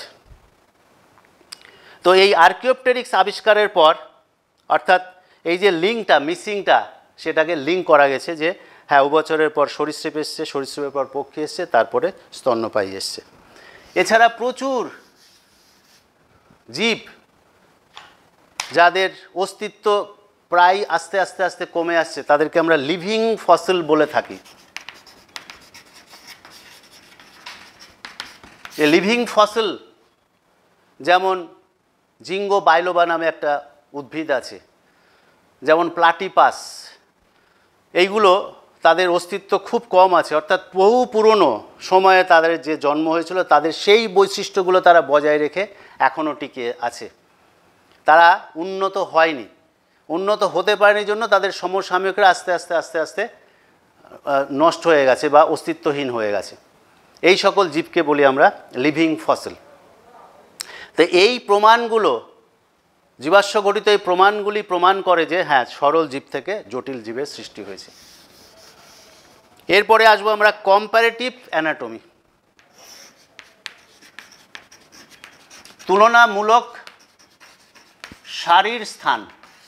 তো এই আর্কিওপটেরিক্স আবিষ্কারের পর অর্থাৎ এই যে লিঙ্কটা মিসিংটা সেটাকে লিঙ্ক করা গেছে যে হ্যাঁ উভচরের পর সরীসৃপ এসছে, সরীসৃপের পর পক্ষী এসছে, তারপরে স্তন্যপায়ী এসছে। এছাড়া প্রচুর জীব যাদের অস্তিত্ব প্রায় আস্তে আস্তে আস্তে কমে আসছে তাদেরকে আমরা লিভিং ফসিল বলে থাকি। এই লিভিং ফসিল যেমন জিঙ্গো বাইলোবা নামে একটা উদ্ভিদ আছে, যেমন প্লাটিপাস, এইগুলো তাদের অস্তিত্ব খুব কম আছে, অর্থাৎ বহু পুরনো সময়ে তাদের যে জন্ম হয়েছিল তাদের সেই বৈশিষ্ট্যগুলো তারা বজায় রেখে এখনও টিকে আছে। তারা উন্নত হয়নি, উন্নত হতে পারেনি জন্য তাদের সমসাময়িকরা আস্তে আস্তে আস্তে আস্তে নষ্ট হয়ে গেছে বা অস্তিত্বহীন হয়ে গেছে। এই সকল জীবকে বলি আমরা লিভিং ফসিল। তো এই প্রমাণগুলো জীবাশ্ম গঠিত এই প্রমাণগুলি প্রমাণ করে যে হ্যাঁ, সরল জীব থেকে জটিল জীবের সৃষ্টি হয়েছে। এরপরে আসবো আমরা কম্পারেটিভ অ্যানাটমি, তুলনামূলক সারির স্থান।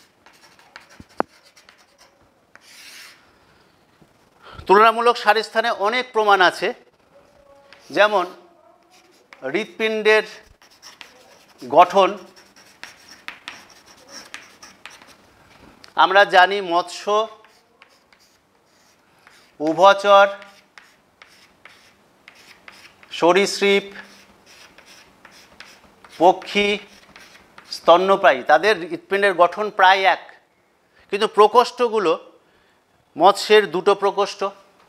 তুলনামূলক সারির স্থানে অনেক প্রমাণ আছে, যেমন হৃৎপিণ্ডের গঠন। আমরা জানি মৎস্য, উভচর, সরীসৃপ, পক্ষী, স্তন্যপায়ী, তাদের হৃৎপিণ্ডের গঠন প্রায় এক, কিন্তু প্রকোষ্ঠগুলো মৎস্যের দুটো প্রকোষ্ঠ,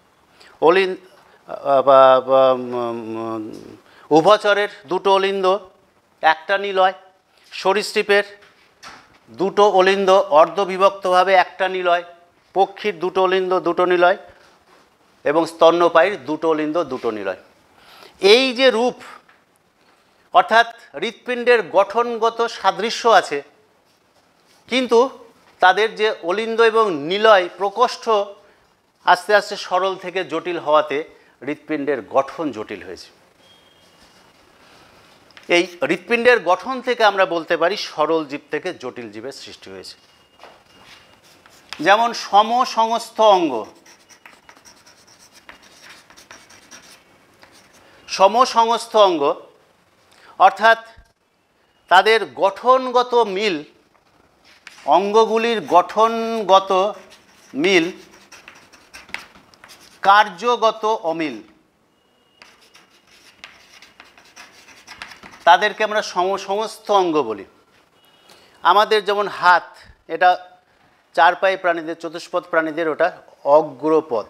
উভচরের দুটো অলিন্দ একটা নিলয়, সরীসৃপের দুটো অলিন্দ অর্ধবিভক্তভাবে একটা নিলয়, পক্ষীর দুটো অলিন্দ দুটো নিলয় এবং স্তন্যপায়ীর দুটো অলিন্দ দুটো নিলয়। এই যে রূপ, অর্থাৎ হৃৎপিণ্ডের গঠনগত সাদৃশ্য আছে, কিন্তু তাদের যে অলিন্দ এবং নিলয় প্রকোষ্ঠ আস্তে আস্তে সরল থেকে জটিল হওয়াতে হৃৎপিণ্ডের গঠন জটিল হয়েছে। এই হৃৎপিণ্ডের গঠন থেকে আমরা বলতে পারি সরল জীব থেকে জটিল জীবের সৃষ্টি হয়েছে। যেমন সমসংস্থ অঙ্গ, সমসংস্থ অঙ্গ অর্থাৎ তাদের গঠনগত মিল, অঙ্গগুলির গঠনগত মিল, কার্যগত অমিল, তাদেরকে আমরা সমস্ত অঙ্গ বলি। আমাদের যেমন হাত, এটা চার পায়ে প্রাণীদের, চতুষ্পদ প্রাণীদের ওটা অগ্রপদ,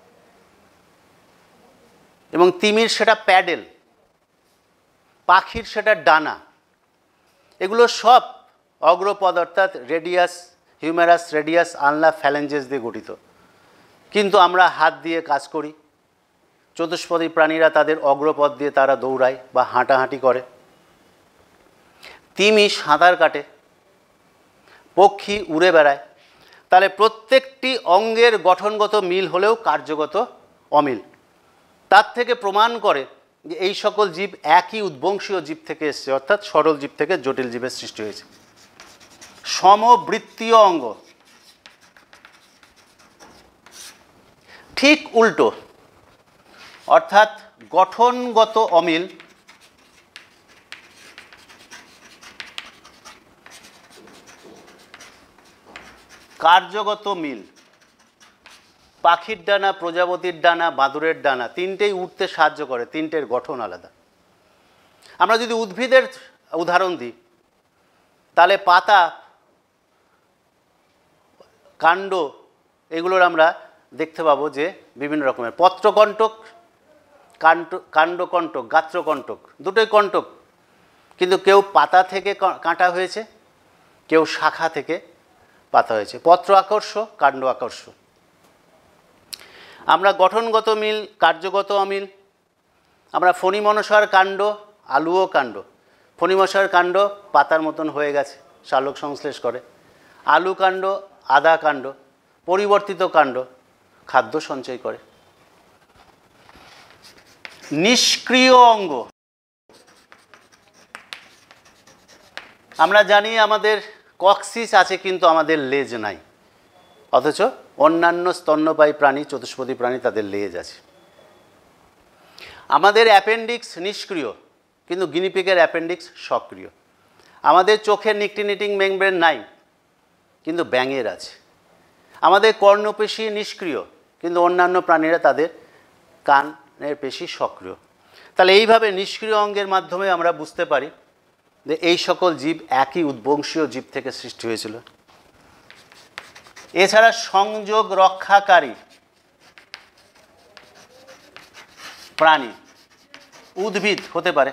এবং তিমির সেটা প্যাডেল, পাখির সেটা ডানা। এগুলো সব অগ্রপদ অর্থাৎ রেডিয়াস, হিউমেরাস, রেডিয়াস, আনলা, ফ্যালেঞ্জেস দিয়ে গঠিত, কিন্তু আমরা হাত দিয়ে কাজ করি। চতুষ্পদী প্রাণীরা তাদের অগ্রপদ দিয়ে তারা দৌড়ায় বা হাঁটাহাঁটি করে। তিমি সাঁতার কাটে, পক্ষী উড়ে বেড়ায়। তাহলে প্রত্যেকটি অঙ্গের গঠনগত মিল হলেও কার্যগত অমিল। তার থেকে প্রমাণ করে যে এই সকল জীব একই উদ্বংশীয় জীব থেকে এসছে, অর্থাৎ সরল জীব থেকে জটিল জীবের সৃষ্টি হয়েছে। সমবৃত্তীয় অঙ্গ ঠিক উল্টো, অর্থাৎ গঠনগত অমিল, কার্যগত মিল। পাখির ডানা, প্রজাপতির ডানা, বাদুড়ের ডানা তিনটেই উঠতে সাহায্য করে, তিনটের গঠন আলাদা। আমরা যদি উদ্ভিদের উদাহরণ দিই, তাহলে পাতা, কাণ্ড, এগুলোর আমরা দেখতে পাবো যে বিভিন্ন রকমের পত্রকণ্টক, কাণ্ডকণ্টক, গাত্রকণ্টক, দুটোই কণ্টক, কিন্তু কেউ পাতা থেকে কাঁটা হয়েছে, কেউ শাখা থেকে পাতা হয়েছে। পত্র আকর্ষ, কাণ্ড আকর্ষ। আমরা গঠনগত মিল, কার্যগত অমিল। আমরা ফণিমনসার কাণ্ড, আলুও কাণ্ড। ফণিমনসার কাণ্ড পাতার মতন হয়ে গেছে, শালক সংশ্লেষ করে। আলু কাণ্ড, আদা কাণ্ড, পরিবর্তিত কাণ্ড, খাদ্য সঞ্চয় করে। নিষ্ক্রিয় অঙ্গ, আমরা জানি আমাদের কক্সিস আছে কিন্তু আমাদের লেজ নাই, অথচ অন্যান্য স্তন্যপায়ী প্রাণী, চতুষ্পদী প্রাণী তাদের লেজ আছে। আমাদের অ্যাপেন্ডিক্স নিষ্ক্রিয়, কিন্তু গিনিপিগের অ্যাপেন্ডিক্স সক্রিয়। আমাদের চোখের নিকটিনেটিং মেমব্রেন নাই, কিন্তু ব্যাঙের আছে। আমাদের কর্ণপেশি নিষ্ক্রিয়, কিন্তু অন্যান্য প্রাণীরা তাদের কানের পেশি সক্রিয়। তাহলে এইভাবে নিষ্ক্রিয় অঙ্গের মাধ্যমে আমরা বুঝতে পারি যে এই সকল জীব একই উদ্বংশীয় জীব থেকে সৃষ্টি হয়েছিল। এছাড়া সংযোগ রক্ষাকারী প্রাণী, উদ্ভিদ হতে পারে।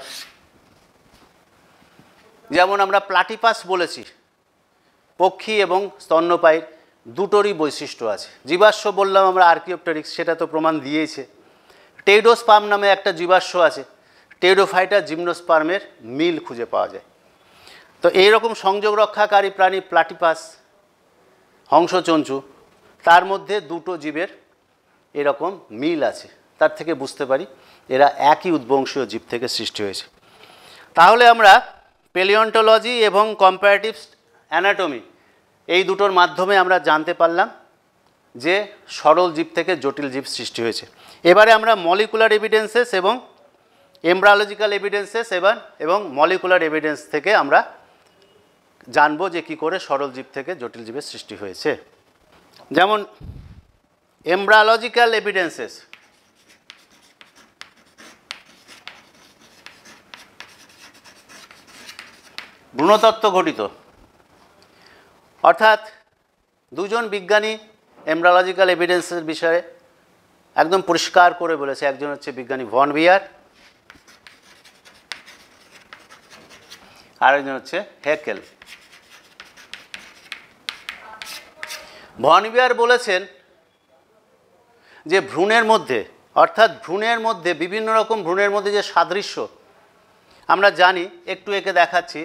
যেমন আমরা প্লাটিপাস বলেছি, পক্ষী এবং স্তন্যপায়ীর দুটোরই বৈশিষ্ট্য আছে। জীবাশ্ম বললাম আমরা আর্কিওপটেরিক্স, সেটা তো প্রমাণ দিয়েছে। টেইডোস্পার্ম নামে একটা জীবাশ্ম আছে, টেইডোফাইটা জিমনোস্পার্মের মিল খুঁজে পাওয়া যায়। তো এইরকম সংযোগ রক্ষাকারী প্রাণী প্লাটিপাস, হংসচঞ্চু, তার মধ্যে দুটো জীবের এরকম মিল আছে। তার থেকে বুঝতে পারি এরা একই উদ্বংশীয় জীব থেকে সৃষ্টি হয়েছে। তাহলে আমরা প্যালিওন্টোলজি এবং কম্পারেটিভ অ্যানাটমি এই দুটোর মাধ্যমে আমরা জানতে পারলাম যে সরল জীব থেকে জটিল জীব সৃষ্টি হয়েছে। এবারে আমরা মলিকুলার এভিডেন্সেস এবং এমব্রায়োলজিক্যাল এভিডেন্সেস এবং মলিকুলার এভিডেন্স থেকে আমরা জানবো যে কী করে সরল জীব থেকে জটিল জীবের সৃষ্টি হয়েছে। যেমন এমব্রায়োলজিক্যাল এভিডেন্সেস, ভ্রূণতত্ত্ব ঘটিত, অর্থাৎ দুজন বিজ্ঞানী এমব্রায়োলজিক্যাল এভিডেন্সের বিষয়ে একদম পরিষ্কার করে বলেছে। একজন হচ্ছে বিজ্ঞানী ভন বিয়ার, আরেকজন হচ্ছে হেকেল। ভন বিয়ার বলেছেন যে ভ্রূণের মধ্যে, অর্থাৎ ভ্রূণের মধ্যে বিভিন্ন রকম ভ্রূণের মধ্যে যে সাদৃশ্য আমরা জানি, একটু একে দেখাচ্ছি।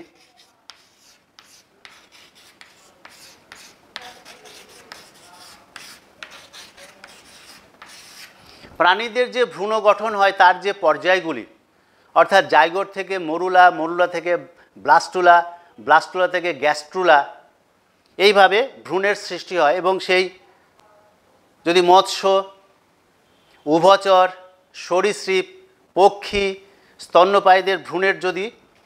প্রাণীদের যে ভ্রূণ গঠন হয় তার যে পর্যায়গুলি, অর্থাৎ জাইগোট থেকে মরুলা, মরুলা থেকে ব্লাস্টুলা, ব্লাস্টুলা থেকে গ্যাস্ট্রুলা, এইভাবে ভ্রূণের সৃষ্টি হয়। এবং সেই যদি মৎস্য, উভচর, সরীসৃপ, পক্ষী, স্তন্যপায়ীদের ভ্রূণের যদি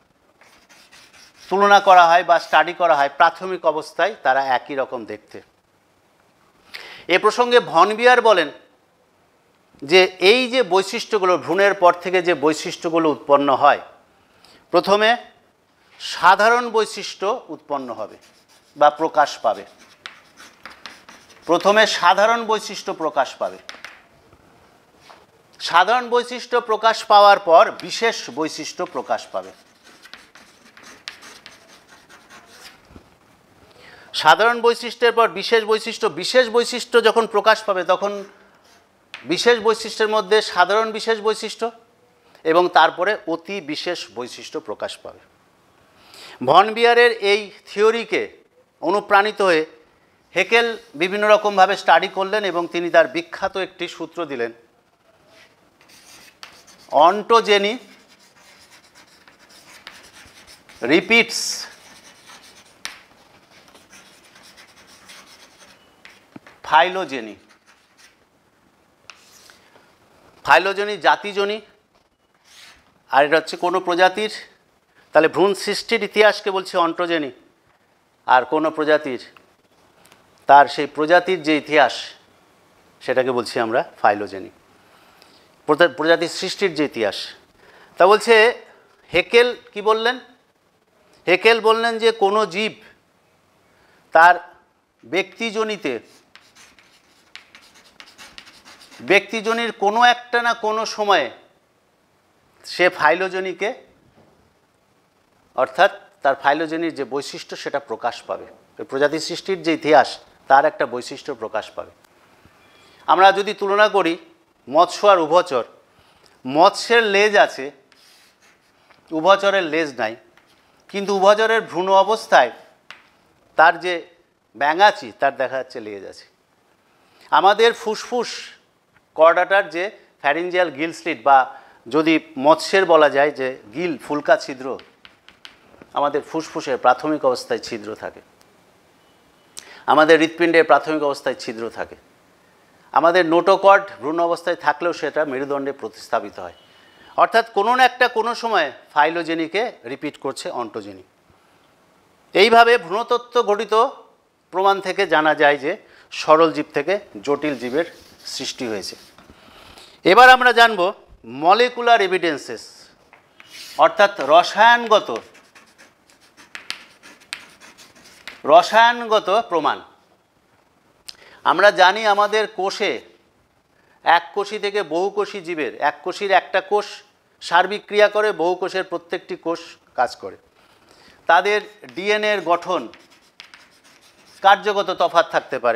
তুলনা করা হয় বা স্টাডি করা হয়, প্রাথমিক অবস্থায় তারা একই রকম দেখতে। এ প্রসঙ্গে ভন বিয়ার বলেন যে এই যে বৈশিষ্ট্যগুলো, ভ্রূণের পর থেকে যে বৈশিষ্ট্যগুলো উৎপন্ন হয়, প্রথমে সাধারণ বৈশিষ্ট্য উৎপন্ন হবে বা প্রকাশ পাবে। প্রথমে সাধারণ বৈশিষ্ট্য প্রকাশ পাবে। সাধারণ বৈশিষ্ট্য প্রকাশ পাওয়ার পর বিশেষ বৈশিষ্ট্য প্রকাশ পাবে। সাধারণ বৈশিষ্ট্যের পর বিশেষ বৈশিষ্ট্য, বিশেষ বৈশিষ্ট্য যখন প্রকাশ পাবে তখন বিশেষ বৈশিষ্ট্যের মধ্যে সাধারণ বিশেষ বৈশিষ্ট্য এবং তারপরে অতি বিশেষ বৈশিষ্ট্য প্রকাশ পাবে। ভন বিয়ারের এই থিওরিকে অনুপ্রাণিত হয়ে হেকেল বিভিন্ন রকমভাবে স্টাডি করলেন এবং তিনি তার বিখ্যাত একটি সূত্র দিলেন, অন্টোজেনি রিপিটস ফাইলোজেনি। ফাইলোজেনি জাতিজনী, আর এটা হচ্ছে কোনো প্রজাতির, তাহলে ভ্রূণ সৃষ্টির ইতিহাসকে বলছে অন্টোজেনি, আর কোনো প্রজাতির তার সেই প্রজাতির যে ইতিহাস সেটাকে বলছি আমরা ফাইলোজেনি, প্রজাতির সৃষ্টির যে ইতিহাস। তা বলছে হেকেল কি বললেন? হেকেল বললেন যে কোনো জীব তার ব্যক্তিজনীর কোনো একটা না কোনো সময়ে সে ফাইলোজেনিকে, অর্থাৎ তার ফাইলোজেনির যে বৈশিষ্ট্য সেটা প্রকাশ পাবে। প্রজাতি সৃষ্টির যে ইতিহাস তার একটা বৈশিষ্ট্য প্রকাশ পাবে। আমরা যদি তুলনা করি মৎস্য আর উভচর, মৎস্যের লেজ আছে, উভচরের লেজ নাই, কিন্তু উভচরের ভ্রূণ অবস্থায় তার যে ব্যাঙাচি তার দেখা যাচ্ছে লেজ আছে। আমাদের ফুসফুস কর্ডাটার যে ফ্যারিঞ্জিয়াল গিল স্লিট, বা যদি মৎস্যের বলা যায় যে গিল ফুলকা ছিদ্র, আমাদের ফুসফুসের প্রাথমিক অবস্থায় ছিদ্র থাকে, আমাদের হৃৎপিণ্ডের প্রাথমিক অবস্থায় ছিদ্র থাকে, আমাদের নোটোকর্ড ভ্রূণ অবস্থায় থাকলেও সেটা মেরুদণ্ডে প্রতিস্থাপিত হয়। অর্থাৎ কোনো না একটা কোনো সময় ফাইলোজেনিকে রিপিট করছে অন্টোজেনি। এইভাবে ভ্রূণতত্ত্ব ঘটিত প্রমাণ থেকে জানা যায় যে সরল জীব থেকে জটিল জীবের সৃষ্টি হয়েছে। এবার আমরা জানব মলিকুলার এভিডেন্সেস, অর্থাৎ রসায়নগত প্রমাণ। আমরা জানি আমাদের কোষে এককোষী থেকে বহুকোষী জীবের, এককোষীর একটা কোষ সার্বিক ক্রিয়া করে, বহুকোষের প্রত্যেকটি কোষ কাজ করে। তাদের ডিএনএর গঠন কার্যগত তফাৎ থাকতে পারে,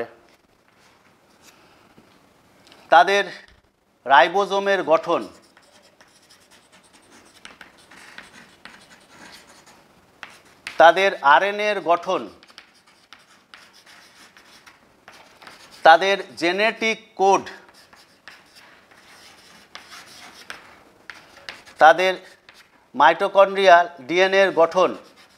তাদের রাইবোজোমের গঠন তাদের আরএনএর গঠন, তাদের জেনেটিক কোড, তাদের মাইটোকন্ড্রিয়াল ডিএনএর গঠন,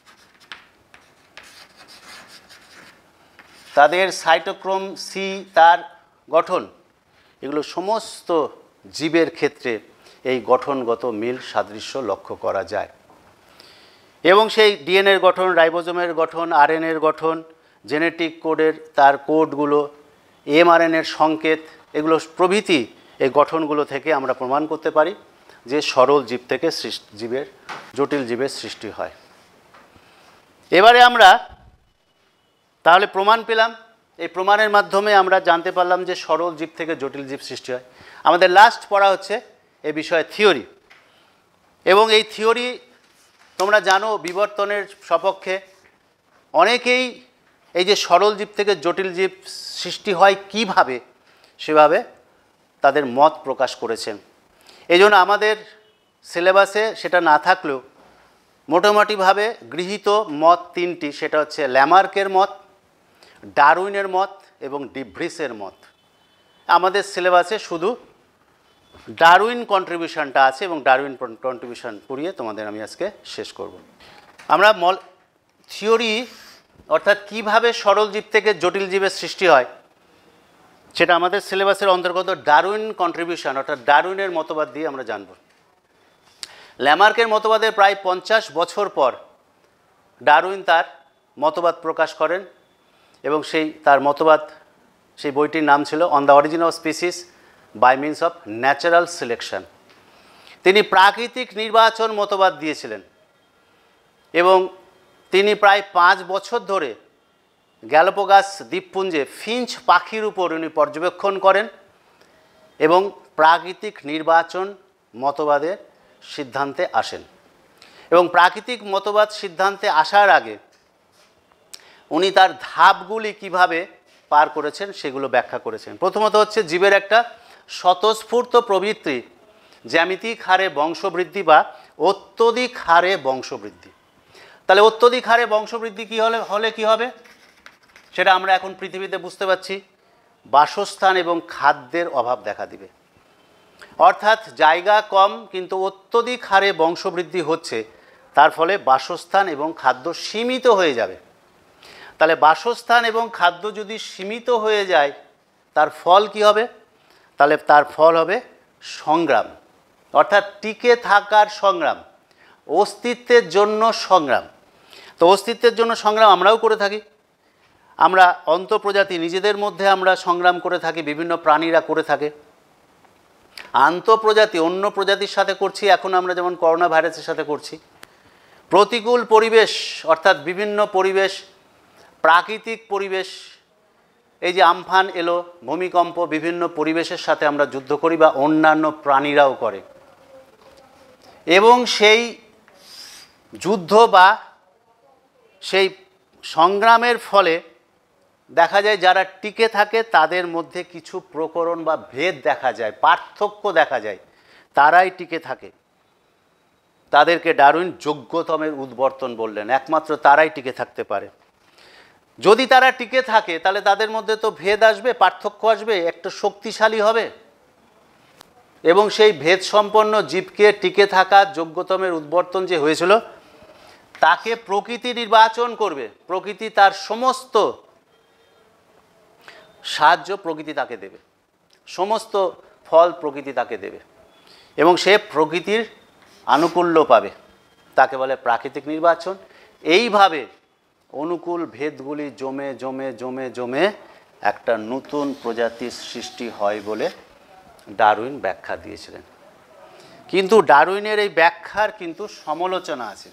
তাদের সাইটোক্রোম সি তার গঠন, এগুলো সমস্ত জীবের ক্ষেত্রে এই গঠনগত মিল সাদৃশ্য লক্ষ্য করা যায়। এবং সেই ডিএনএর গঠন, রাইবোজোমের গঠন, আরএনএর গঠন, জেনেটিক কোডের তার কোডগুলো, এমআরএনএর সংকেত, এগুলো প্রভৃতি এই গঠনগুলো থেকে আমরা প্রমাণ করতে পারি যে সরল জীব থেকে জীবের জটিল জীবের সৃষ্টি হয়। এবারে আমরা তাহলে প্রমাণ পেলাম, এই প্রমাণের মাধ্যমে আমরা জানতে পারলাম যে সরল জীব থেকে জটিল জীব সৃষ্টি হয়। আমাদের লাস্ট পড়া হচ্ছে এ বিষয়ে থিওরি, এবং এই থিওরি তোমরা জানো বিবর্তনের সপক্ষে অনেকেই এই যে সরল জীব থেকে জটিল জীব সৃষ্টি হয় কিভাবে, সেভাবে তাদের মত প্রকাশ করেছেন। এই জন্য আমাদের সিলেবাসে সেটা না থাকলেও মোটামুটিভাবে গৃহীত মত তিনটি, সেটা হচ্ছে ল্যামার্কের মত, ডারউইনের মত এবং ডিভ্রিসের মত। আমাদের সিলেবাসে শুধু ডারউইন কন্ট্রিবিউশনটা আছে, এবং ডারউইন কন্ট্রিবিউশন পড়িয়ে তোমাদের আমি আজকে শেষ করব। আমরা থিওরি অর্থাৎ কিভাবে সরল জীব থেকে জটিল জীবের সৃষ্টি হয় সেটা আমাদের সিলেবাসের অন্তর্গত ডারউইন কন্ট্রিবিউশন অর্থাৎ ডারউইনের মতবাদ দিয়ে আমরা জানব। ল্যামার্কের মতবাদের প্রায় 50 বছর পর ডারউইন তার মতবাদ প্রকাশ করেন, এবং তার মতবাদ, সেই বইটির নাম ছিল on the origin of species by means of natural selection. তিনি প্রাকৃতিক নির্বাচন মতবাদ দিয়েছিলেন, এবং তিনি প্রায় 5 বছর ধরে গ্যালাপাগোস দ্বীপপুঞ্জে ফিঞ্চ পাখির উপর উনি পর্যবেক্ষণ করেন এবং প্রাকৃতিক নির্বাচন মতবাদের সিদ্ধান্তে আসেন। এবং প্রাকৃতিক মতবাদ সিদ্ধান্তে আসার আগে উনি তার ধাপগুলি কিভাবে পার করেছেন সেগুলো ব্যাখ্যা করেছেন। প্রথমত হচ্ছে জীবের একটা স্বতঃস্ফূর্ত প্রবৃত্তি জ্যামিতিক হারে বংশবৃদ্ধি বা অত্যধিক হারে বংশবৃদ্ধি। তাহলে অত্যধিক হারে বংশবৃদ্ধি কী হলে কী হবে সেটা আমরা এখন পৃথিবীতে বুঝতে পারছি, বাসস্থান এবং খাদ্যের অভাব দেখা দিবে। অর্থাৎ জায়গা কম কিন্তু অত্যধিক হারে বংশবৃদ্ধি হচ্ছে, তার ফলে বাসস্থান এবং খাদ্য সীমিত হয়ে যাবে। তাহলে বাসস্থান এবং খাদ্য যদি সীমিত হয়ে যায় তার ফল কি হবে? তাহলে তার ফল হবে সংগ্রাম, অর্থাৎ টিকে থাকার সংগ্রাম, অস্তিত্বের জন্য সংগ্রাম। তো অস্তিত্বের জন্য সংগ্রাম আমরাও করে থাকি, আমরা অন্তঃপ্রজাতি নিজেদের মধ্যে আমরা সংগ্রাম করে থাকি, বিভিন্ন প্রাণীরা করে থাকে। আন্তঃপ্রজাতি অন্য প্রজাতির সাথে করছি, এখন আমরা যেমন করোনা ভাইরাসের সাথে করছি। প্রতিকূল পরিবেশ অর্থাৎ বিভিন্ন পরিবেশ, প্রাকৃতিক পরিবেশ, এই যে আমফান এলো, ভূমিকম্প, বিভিন্ন পরিবেশের সাথে আমরা যুদ্ধ করি বা অন্যান্য প্রাণীরাও করে। এবং সেই যুদ্ধ বা সেই সংগ্রামের ফলে দেখা যায় যারা টিকে থাকে তাদের মধ্যে কিছু প্রকরণ বা ভেদ দেখা যায়, পার্থক্য দেখা যায়, তারাই টিকে থাকে। তাদেরকে ডারউইন যোগ্যতমের উদ্বর্তন বললেন, একমাত্র তারাই টিকে থাকতে পারে। যদি তারা টিকে থাকে তাহলে তাদের মধ্যে তো ভেদ আসবে, পার্থক্য আসবে, একটু শক্তিশালী হবে, এবং সেই ভেদ সম্পন্ন জীবকে টিকে থাকা যোগ্যতমের উদ্বর্তন যে হয়েছিল তাকে প্রকৃতি নির্বাচন করবে। প্রকৃতি তার সমস্ত সাহায্য প্রকৃতি তাকে দেবে, সমস্ত ফল প্রকৃতি তাকে দেবে, এবং সে প্রকৃতির আনুকূল্য পাবে, তাকে বলে প্রাকৃতিক নির্বাচন। এইভাবে অনুকূল ভেদগুলি জমে জমে জমে জমে একটা নতুন প্রজাতির সৃষ্টি হয় বলে ডারউইন ব্যাখ্যা দিয়েছিলেন। কিন্তু ডারউইনের এই ব্যাখ্যার কিন্তু সমালোচনা আছে।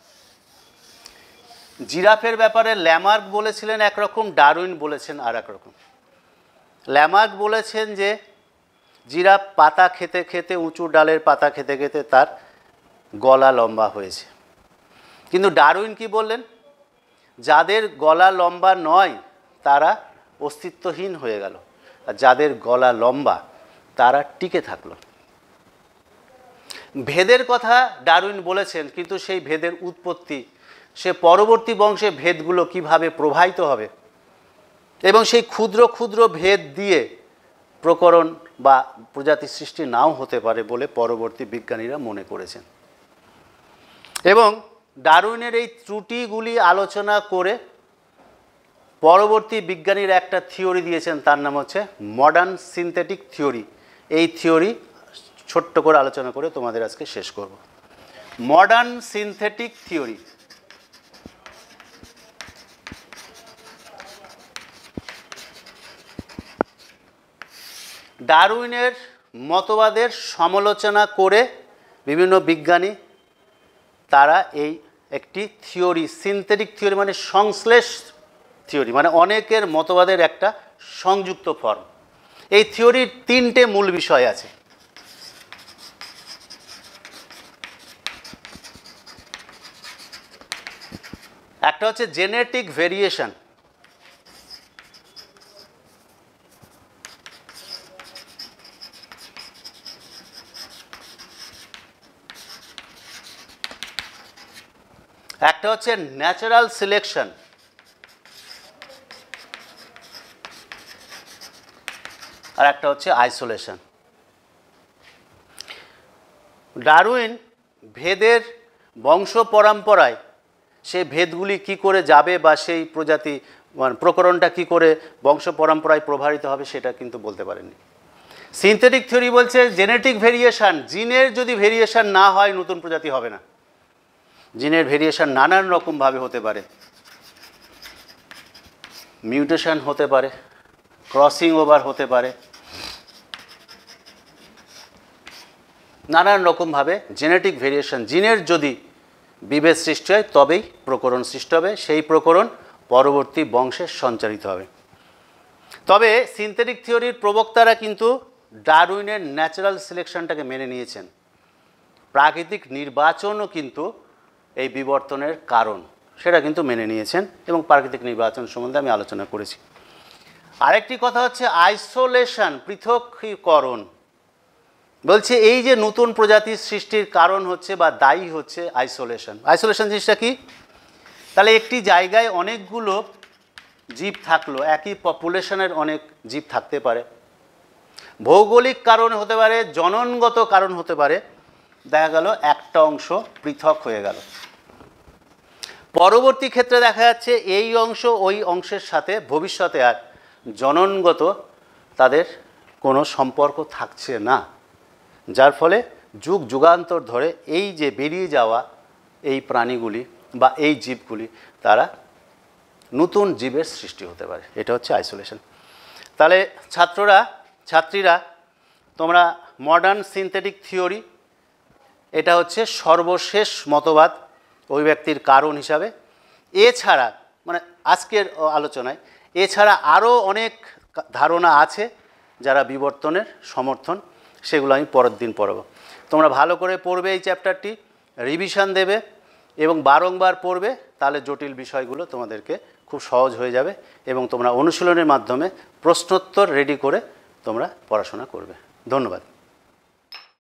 জিরাফের ব্যাপারে ল্যামার্ক বলেছিলেন একরকম, ডারউইন বলেছেন আর একরকম। ল্যামার্ক বলেছেন যে জিরাফ পাতা খেতে খেতে, উঁচু ডালের পাতা খেতে খেতে তার গলা লম্বা হয়েছে। কিন্তু ডারউইন কি বললেন? যাদের গলা লম্বা নয় তারা অস্তিত্বহীন হয়ে গেল, আর যাদের গলা লম্বা তারা টিকে থাকলো। ভেদের কথা ডারউইন বলেছেন, কিন্তু সেই ভেদের উৎপত্তি সে পরবর্তী বংশে ভেদগুলো কিভাবে প্রবাহিত হবে এবং সেই ক্ষুদ্র ক্ষুদ্র ভেদ দিয়ে প্রকরণ বা প্রজাতি সৃষ্টি নাও হতে পারে বলে পরবর্তী বিজ্ঞানীরা মনে করেছেন। এবং ডারউইনের এই ত্রুটিগুলি আলোচনা করে পরবর্তী বিজ্ঞানীরা একটা থিওরি দিয়েছেন, তার নাম হচ্ছে মডার্ন সিনথেটিক থিওরি। এই থিওরি ছোট্ট করে আলোচনা করে তোমাদের আজকে শেষ করব। মডার্ন সিনথেটিক থিওরি ডারউইনের মতবাদের সমালোচনা করে বিভিন্ন বিজ্ঞানী তারা এই একটি থিওরি, সিনথেটিক থিওরি মানে সংশ্লেষ থিওরি, মানে অনেকের মতবাদের একটা সংযুক্ত ফর্ম। এই থিওরির তিনটে মূল বিষয় আছে। একটা হচ্ছে জেনেটিক ভেরিয়েশন, একটা হচ্ছে ন্যাচারাল সিলেকশন, আর একটা হচ্ছে আইসোলেশন। ডারউইন ভেদের বংশ পরম্পরায় সেই ভেদগুলি কি করে যাবে বা সেই প্রজাতি মানে প্রকরণটা কি করে বংশ পরম্পরায় প্রভাবিত হবে সেটা কিন্তু বলতে পারেননি। সিনথেটিক থিওরি বলছে জেনেটিক ভেরিয়েশন, জিনের যদি ভেরিয়েশন না হয় নতুন প্রজাতি হবে না। জিনের ভেরিয়েশন নানান রকমভাবে হতে পারে, মিউটেশন হতে পারে, ক্রসিং ওভার হতে পারে, নানান রকমভাবে জেনেটিক ভেরিয়েশন জিনের যদি বিভেদ সৃষ্টি হয় তবেই প্রকরণ সৃষ্টি হবে, সেই প্রকরণ পরবর্তী বংশে সঞ্চারিত হবে। তবে সিনথেটিক থিওরির প্রবক্তারা কিন্তু ডারউইনের ন্যাচারাল সিলেকশনটাকে মেনে নিয়েছেন। প্রাকৃতিক নির্বাচনও কিন্তু এই বিবর্তনের কারণ, সেটা কিন্তু মেনে নিয়েছেন এবং প্রাকৃতিক নির্বাচন সম্বন্ধে আমি আলোচনা করেছি। আরেকটি কথা হচ্ছে আইসোলেশন, পৃথকীকরণ। বলছে এই যে নতুন প্রজাতির সৃষ্টির কারণ হচ্ছে বা দায়ী হচ্ছে আইসোলেশন। আইসোলেশন জিনিসটা কি? তাহলে একটি জায়গায় অনেকগুলো জীব থাকলো, একই পপুলেশনের অনেক জীব থাকতে পারে, ভৌগোলিক কারণ হতে পারে, জননগত কারণ হতে পারে, দেখা গেল একটা অংশ পৃথক হয়ে গেল। পরবর্তী ক্ষেত্রে দেখা যাচ্ছে এই অংশ ওই অংশের সাথে ভবিষ্যতে আর জননগত তাদের কোনো সম্পর্ক থাকছে না, যার ফলে যুগ যুগান্তর ধরে এই যে বেরিয়ে যাওয়া এই প্রাণীগুলি বা এই জীবগুলি তারা নতুন জীবের সৃষ্টি হতে পারে। এটা হচ্ছে আইসোলেশন। তাহলে ছাত্রীরা তোমরা মডার্ন সিনথেটিক থিওরি এটা হচ্ছে সর্বশেষ মতবাদ অভিব্যক্তির কারণ হিসাবে। এছাড়া মানে আজকের আলোচনায় এছাড়া আরও অনেক ধারণা আছে যারা বিবর্তনের সমর্থন, সেগুলো আমি পরের দিন পড়ব। তোমরা ভালো করে পড়বে, এই চ্যাপ্টারটি রিভিশন দেবে এবং বারংবার পড়বে, তাহলে জটিল বিষয়গুলো তোমাদেরকে খুব সহজ হয়ে যাবে এবং তোমরা অনুশীলনের মাধ্যমে প্রশ্নোত্তর রেডি করে তোমরা পড়াশোনা করবে। ধন্যবাদ।